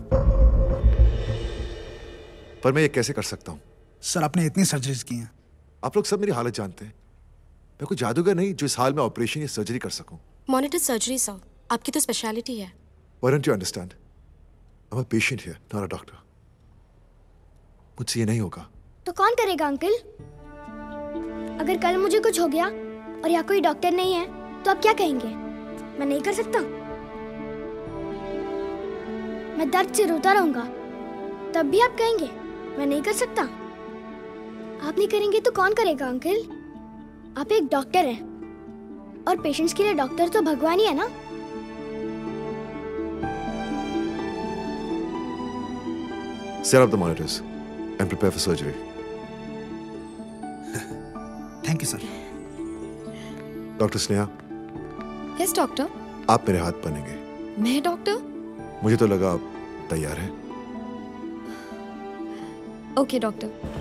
पर मैं ये कैसे कर सकता हूँ? सर, आपने इतनी सर्जरीज की हैं। आप लोग सब मेरी हालत जानते हैं। मैं कोई जादूगर नहीं जो इस हाल में ऑपरेशन या सर्जरी कर सकूं। मॉनिटर सर्जरी सर, आपकी तो स्पेशलिटी है। Why don't you understand? I'm a patient here, not a doctor. मुझसे ये नहीं होगा। तो कौन करेगा अंकल? अगर कल मुझे कुछ हो गया और यहाँ कोई डॉक्टर नहीं है तो आप क्या कहेंगे? मैं नहीं कर सकता? मैं दर्द से रोता रहूंगा तब भी आप कहेंगे मैं नहीं कर सकता? आप नहीं करेंगे तो कौन करेगा अंकल? आप एक डॉक्टर हैं और पेशेंट्स के लिए डॉक्टर तो भगवान ही है ना। Set up the monitors and prepare for surgery. Thank you, sir. Doctor Sneha, yes doctor. आप मेरे हाथ बनेंगे। मैं डॉक्टर? मुझे तो लगा आप तैयार हैं। Okay doctor.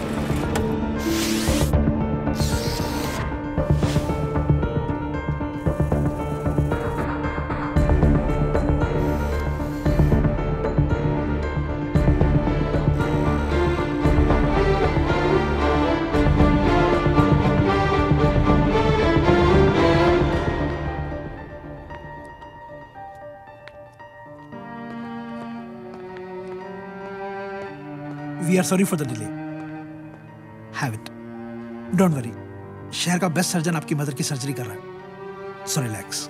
We are sorry for the delay. Have it. Don't worry. शहर का बेस्ट सर्जन आपकी मदर की सर्जरी कर रहा है. So relax.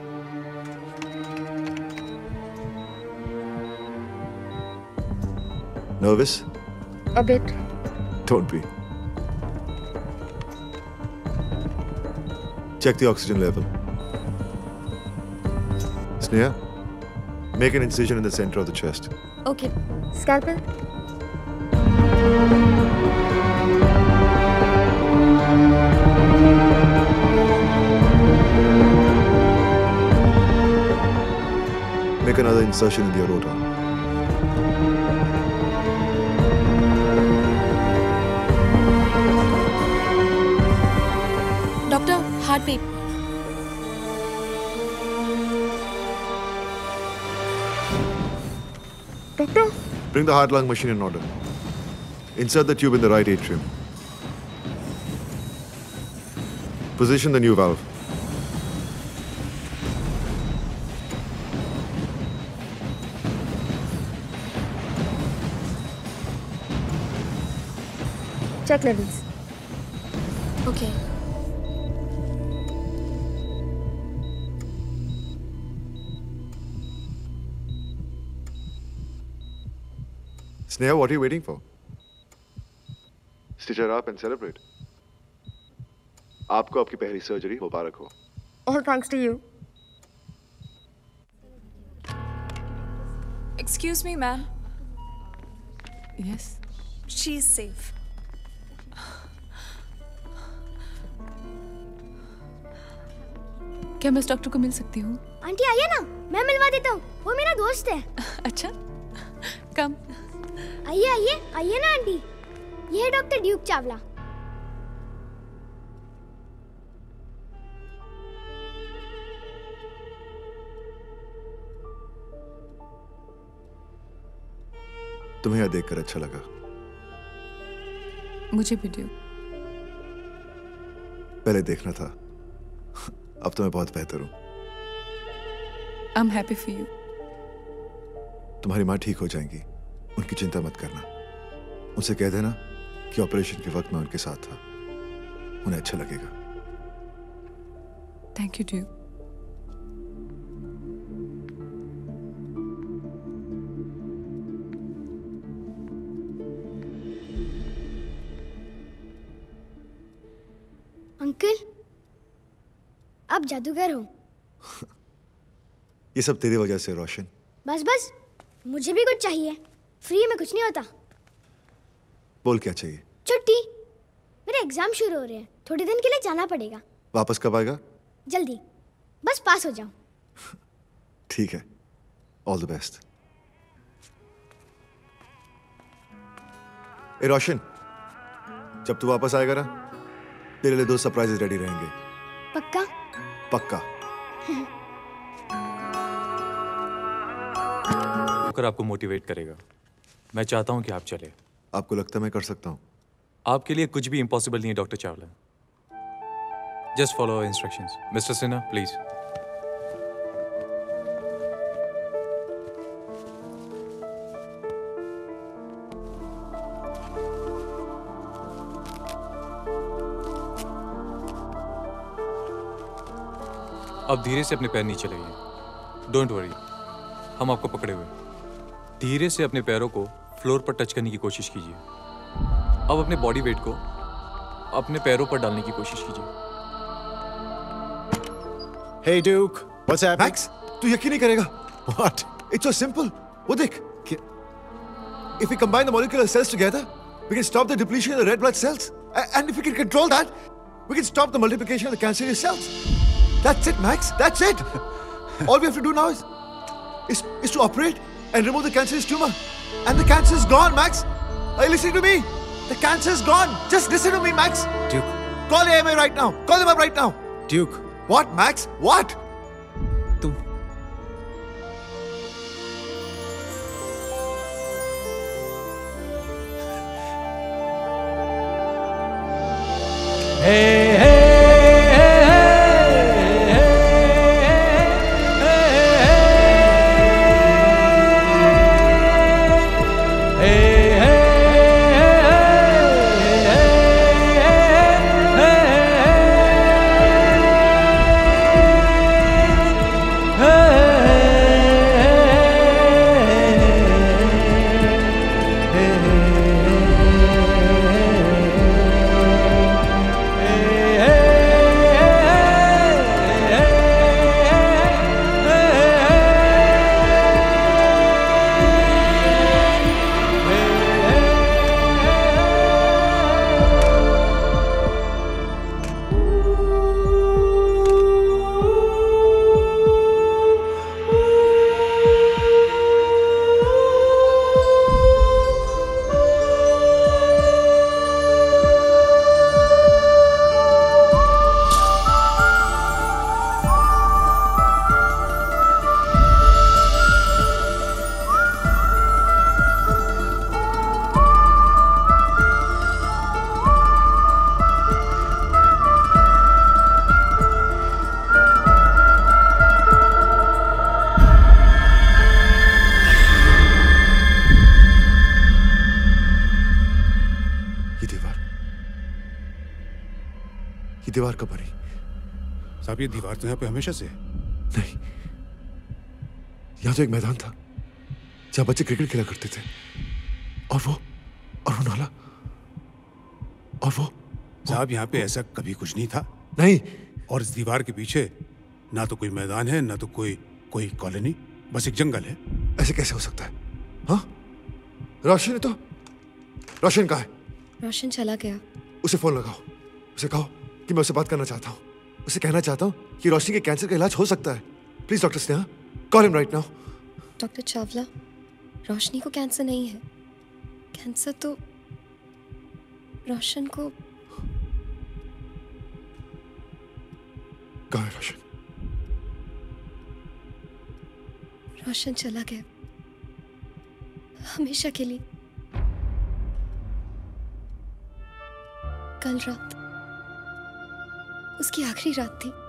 Nervous? A bit. Don't be. Check the oxygen level. Sneha, make an incision in the center of the chest. Okay. Scalpel. Make another insertion in the aorta. Doctor, heart beat. Doctor? Bring the heart-lung machine in order. Insert the tube in the right atrium. Position the new valve. Check levels. Okay. Sneha, what are you waiting for? Stitch her up and celebrate. आपको आपकी पहली सर्जरी मुबारक हो. All thanks to you. Excuse me, ma'am. Yes. She is safe. क्या मैं उस डॉक्टर को मिल सकती हूँ? आंटी आइए ना, मैं मिलवा देता हूँ. वो मेरा दोस्त है. अच्छा, कम। आइए आइए आइए ना आंटी, ये है डॉक्टर ड्यूक चावला। तुम्हें यह देखकर अच्छा लगा। मुझे भी ड्यूक। पहले देखना था, अब तो मैं बहुत बेहतर हूं। I am happy for you. तुम्हारी माँ ठीक हो जाएंगी, उनकी चिंता मत करना। उनसे कह देना कि ऑपरेशन के वक्त मैं उनके साथ था, उन्हें अच्छा लगेगा। Thank you Duke. अंकल, आप जादूगर हो। ये सब तेरी वजह से रोशन। बस बस, मुझे भी कुछ चाहिए। फ्री में कुछ नहीं होता। बोल क्या चाहिए? छुट्टी। मेरे एग्जाम शुरू हो रहे हैं, थोड़े दिन के लिए जाना पड़ेगा। वापस कब आएगा? जल्दी, बस पास हो जाओ। ठीक है, ऑल द बेस्ट। ए रोशन, जब तू वापस आएगा ना, तेरे लिए 2 सरप्राइजेस रेडी रहेंगे। पक्का? पक्का। होकर आपको मोटिवेट करेगा। मैं चाहता हूं कि आप चले। आपको लगता है मैं कर सकता हूं? आपके लिए कुछ भी इम्पॉसिबल नहीं है doctor Chawla. Just follow instructions. Mister Sinha please. अब धीरे से अपने पैर नीचे लगाइए। डोंट वरी, हम आपको पकड़े हुए। धीरे से अपने पैरों को फ्लोर पर टच करने की कोशिश कीजिए। अब अपने बॉडी वेट को अपने पैरों पर डालने की कोशिश कीजिए। Hey Duke, what's happening? Max, तू यकीन नहीं करेगा। What? It's so simple. वो देख। If we combine the molecular cells together, we can stop the depletion of the red blood cells. And if we can control that, we can stop the multiplication of the cancerous cells. That's it, Max. That's it. All we have to do now is to operate and remove the cancerous tumor. And the cancer is gone, Max. Are you listening to me? The cancer is gone. Just listen to me, Max. Duke. Call AMA right now. Call them up right now. Duke. What, Max? What? ये दीवार कब बनी? साहब, ये दीवार तो यहाँ पे हमेशा से है। नहीं, यहाँ तो एक मैदान था जहाँ बच्चे क्रिकेट खेला करते थे। और वो नाला, और वो साहब, यहाँ पे ऐसा कभी कुछ नहीं था। नहीं। और इस दीवार के पीछे ना तो कोई मैदान है, ना तो कोई कॉलोनी, बस एक जंगल है। ऐसे कैसे हो सकता है? हाँ, रोशन तो रोशन कहाँ है? रोशन चला गया। उसे फोन लगाओ, उसे कहो कि मैं उससे बात करना चाहता हूँ। उसे कहना चाहता हूँ कि रोशनी के कैंसर का इलाज हो सकता है। Please doctor Sneha, call him right now. Doctor Chawla, Roshni को कैंसर नहीं है। कैंसर तो रोशन को। कहाँ है रोशन? रोशन चला गया हमेशा के लिए। कल रात उसकी आखिरी रात थी।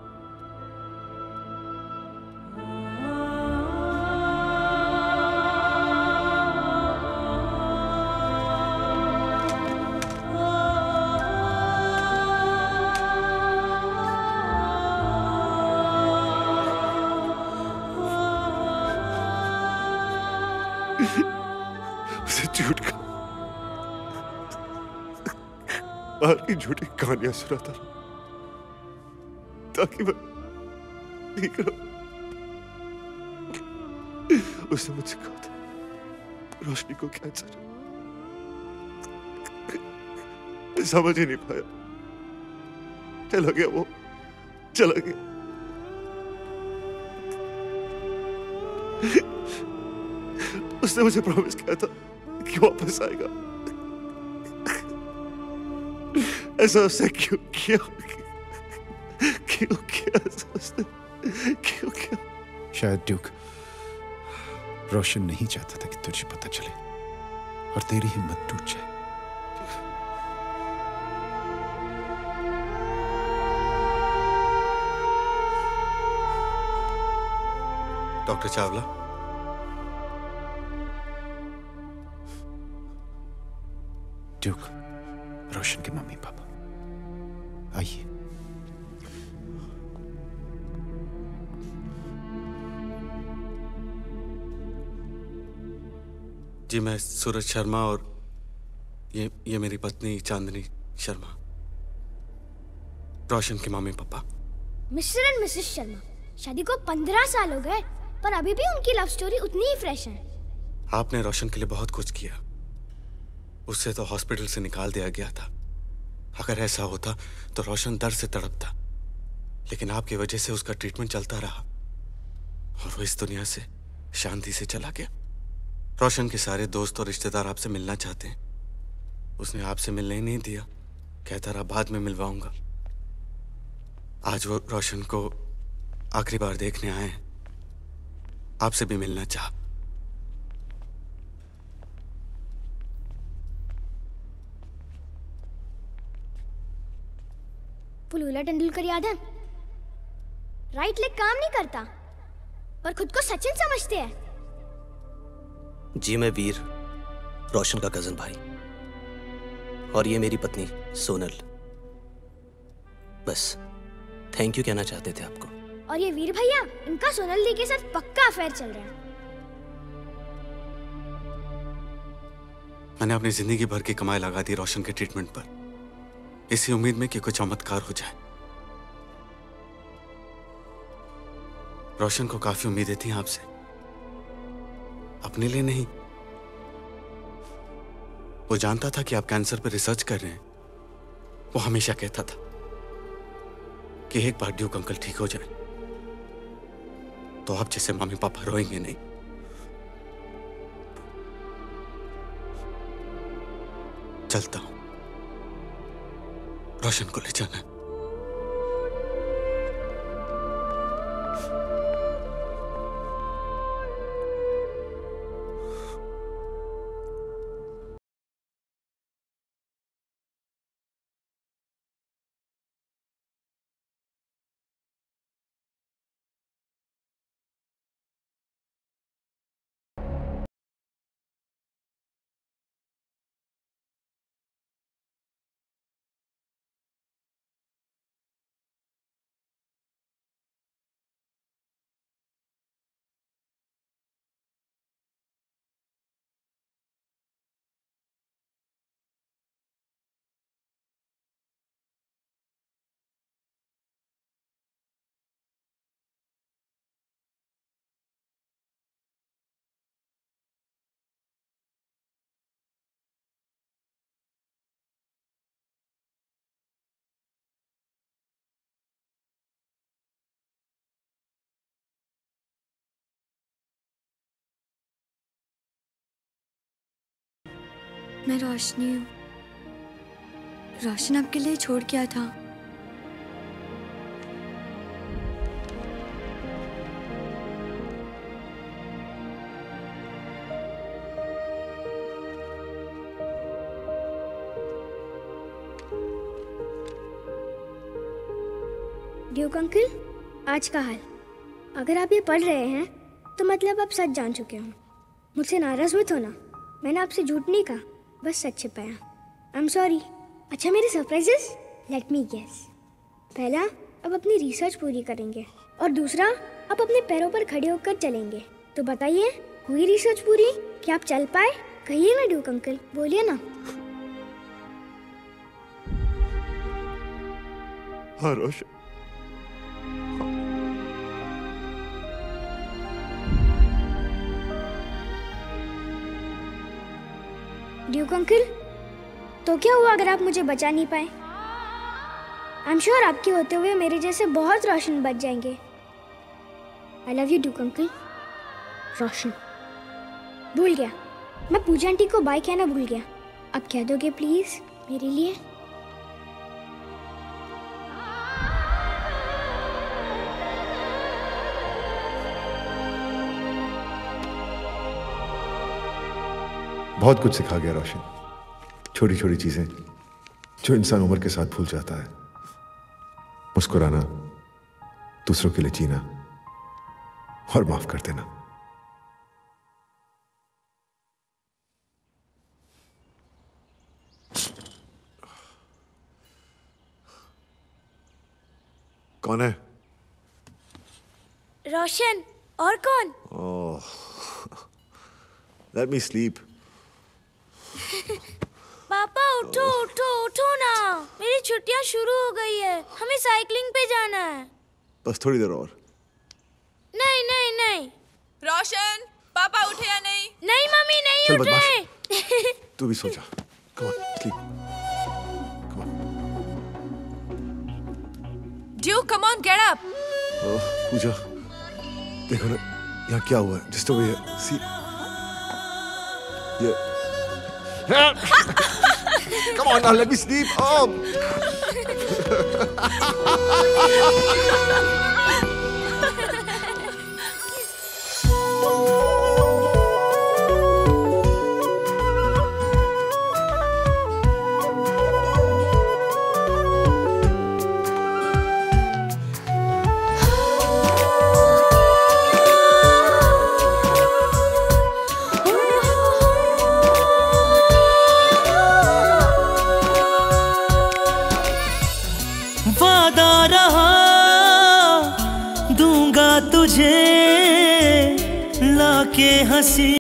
उसे झूठ का बाहर की झूठी कहानियां सुनाता रहा ताकि मैं ठीक रहूं। उसने मुझसे कहा था रोशनी को कैंसर है। मैं समझ ही नहीं पाया। चला गया, वो चला गया। उसने मुझे प्रॉमिस किया था कि वापस आएगा। ऐसा उसने क्यों किया? क्यों किया ऐसा उसने? क्यों किया? शायद ड्यूक रोशन नहीं चाहता था कि तुझे पता चले और तेरी हिम्मत टूट जाए। डॉक्टर चावला, ड्यूक, रोशन के मम्मी पापा आइए। जी मैं सूरज शर्मा और ये मेरी पत्नी चांदनी शर्मा, रोशन के mummy papa. Mister and mrs Sharma, शादी को 15 साल हो गए पर अभी भी उनकी लव स्टोरी उतनी ही फ्रेश है। आपने रोशन के लिए बहुत कुछ किया। उससे तो हॉस्पिटल से निकाल दिया गया था। अगर ऐसा होता तो रोशन दर्द से तड़पता, लेकिन आपकी वजह से उसका ट्रीटमेंट चलता रहा और वो इस दुनिया से शांति से चला गया। रोशन के सारे दोस्त और रिश्तेदार आपसे मिलना चाहते हैं। उसने आपसे मिलने ही नहीं दिया, कहता रहा बाद में मिलवाऊंगा। आज वो रोशन को आखिरी बार देखने आए हैं, आपसे भी मिलना चाहा। पुलूला तेंदुलकर याद है? राइट लेग काम नहीं करता पर खुद को सचिन समझते हैं। जी मैं वीर, रोशन का कजन भाई, और ये मेरी पत्नी सोनल। बस थैंक यू कहना चाहते थे आपको। और ये वीर भैया, इनका सोनल दी के साथ पक्का अफेयर चल रहा है। मैंने अपनी जिंदगी भर की कमाई लगा दी रोशन के ट्रीटमेंट पर, इसी उम्मीद में कि कुछ चमत्कार हो जाए। रोशन को काफी उम्मीदें थी आपसे, अपने लिए नहीं। वो जानता था कि आप कैंसर पर रिसर्च कर रहे हैं। वो हमेशा कहता था कि एक बार ड्यूक अंकल ठीक हो जाए तो आप जैसे मम्मी पापा रोएंगे नहीं। चलता हूं, रोशन को ले जाना है। मैं रोशनी हूँ। रोशन आपके लिए छोड़ गया था। ड्यूक अंकल, आज का हाल। अगर आप ये पढ़ रहे हैं तो मतलब आप सच जान चुके हो। मुझसे नाराज मत होना, मैंने आपसे झूठ नहीं कहा, बस सच छिपाया। आई एम सॉरी। अच्छा, मेरे सरप्राइजेस, लेट मी गेस। पहला, अब अपनी रिसर्च पूरी करेंगे, और दूसरा, आप अपने पैरों पर खड़े होकर चलेंगे। तो बताइए, हुई रिसर्च पूरी? क्या आप चल पाए? कहिए ना ड्यूक अंकल, बोलिए ना। हाँ रोशन, ड्यूक अंकल, तो क्या हुआ अगर आप मुझे बचा नहीं पाए? आई एम श्योर आपके होते हुए मेरे जैसे बहुत रोशन बच जाएंगे। I love you Duke uncle. Roshan. भूल गया, मैं पूजा आंटी को बाय कहना भूल गया। अब कह दोगे प्लीज मेरे लिए? बहुत कुछ सिखा गया रोशन। छोटी छोटी चीजें जो इंसान उम्र के साथ भूल जाता है। मुस्कुराना, दूसरों के लिए जीना और माफ कर देना। कौन है? रोशन। और कौन? Oh, let me sleep. पापा उठो उठो उठो ना, मेरी छुट्टियां शुरू हो गई है, हमें साइकिलिंग पे जाना है। बस थोड़ी देर और। नहीं नहीं नहीं। रोशन, पापा उठे या नहीं? नहीं मम्मी, नहीं चल उठ बदमाश, रहे। तू भी सो जा। Come on, sleep. Duke, come on, get up. Pooja, देखो ना यहाँ क्या हुआ है। जिस तरह ये सी ये come on now, let me sleep. वादा रहा दूंगा तुझे लाके हंसी।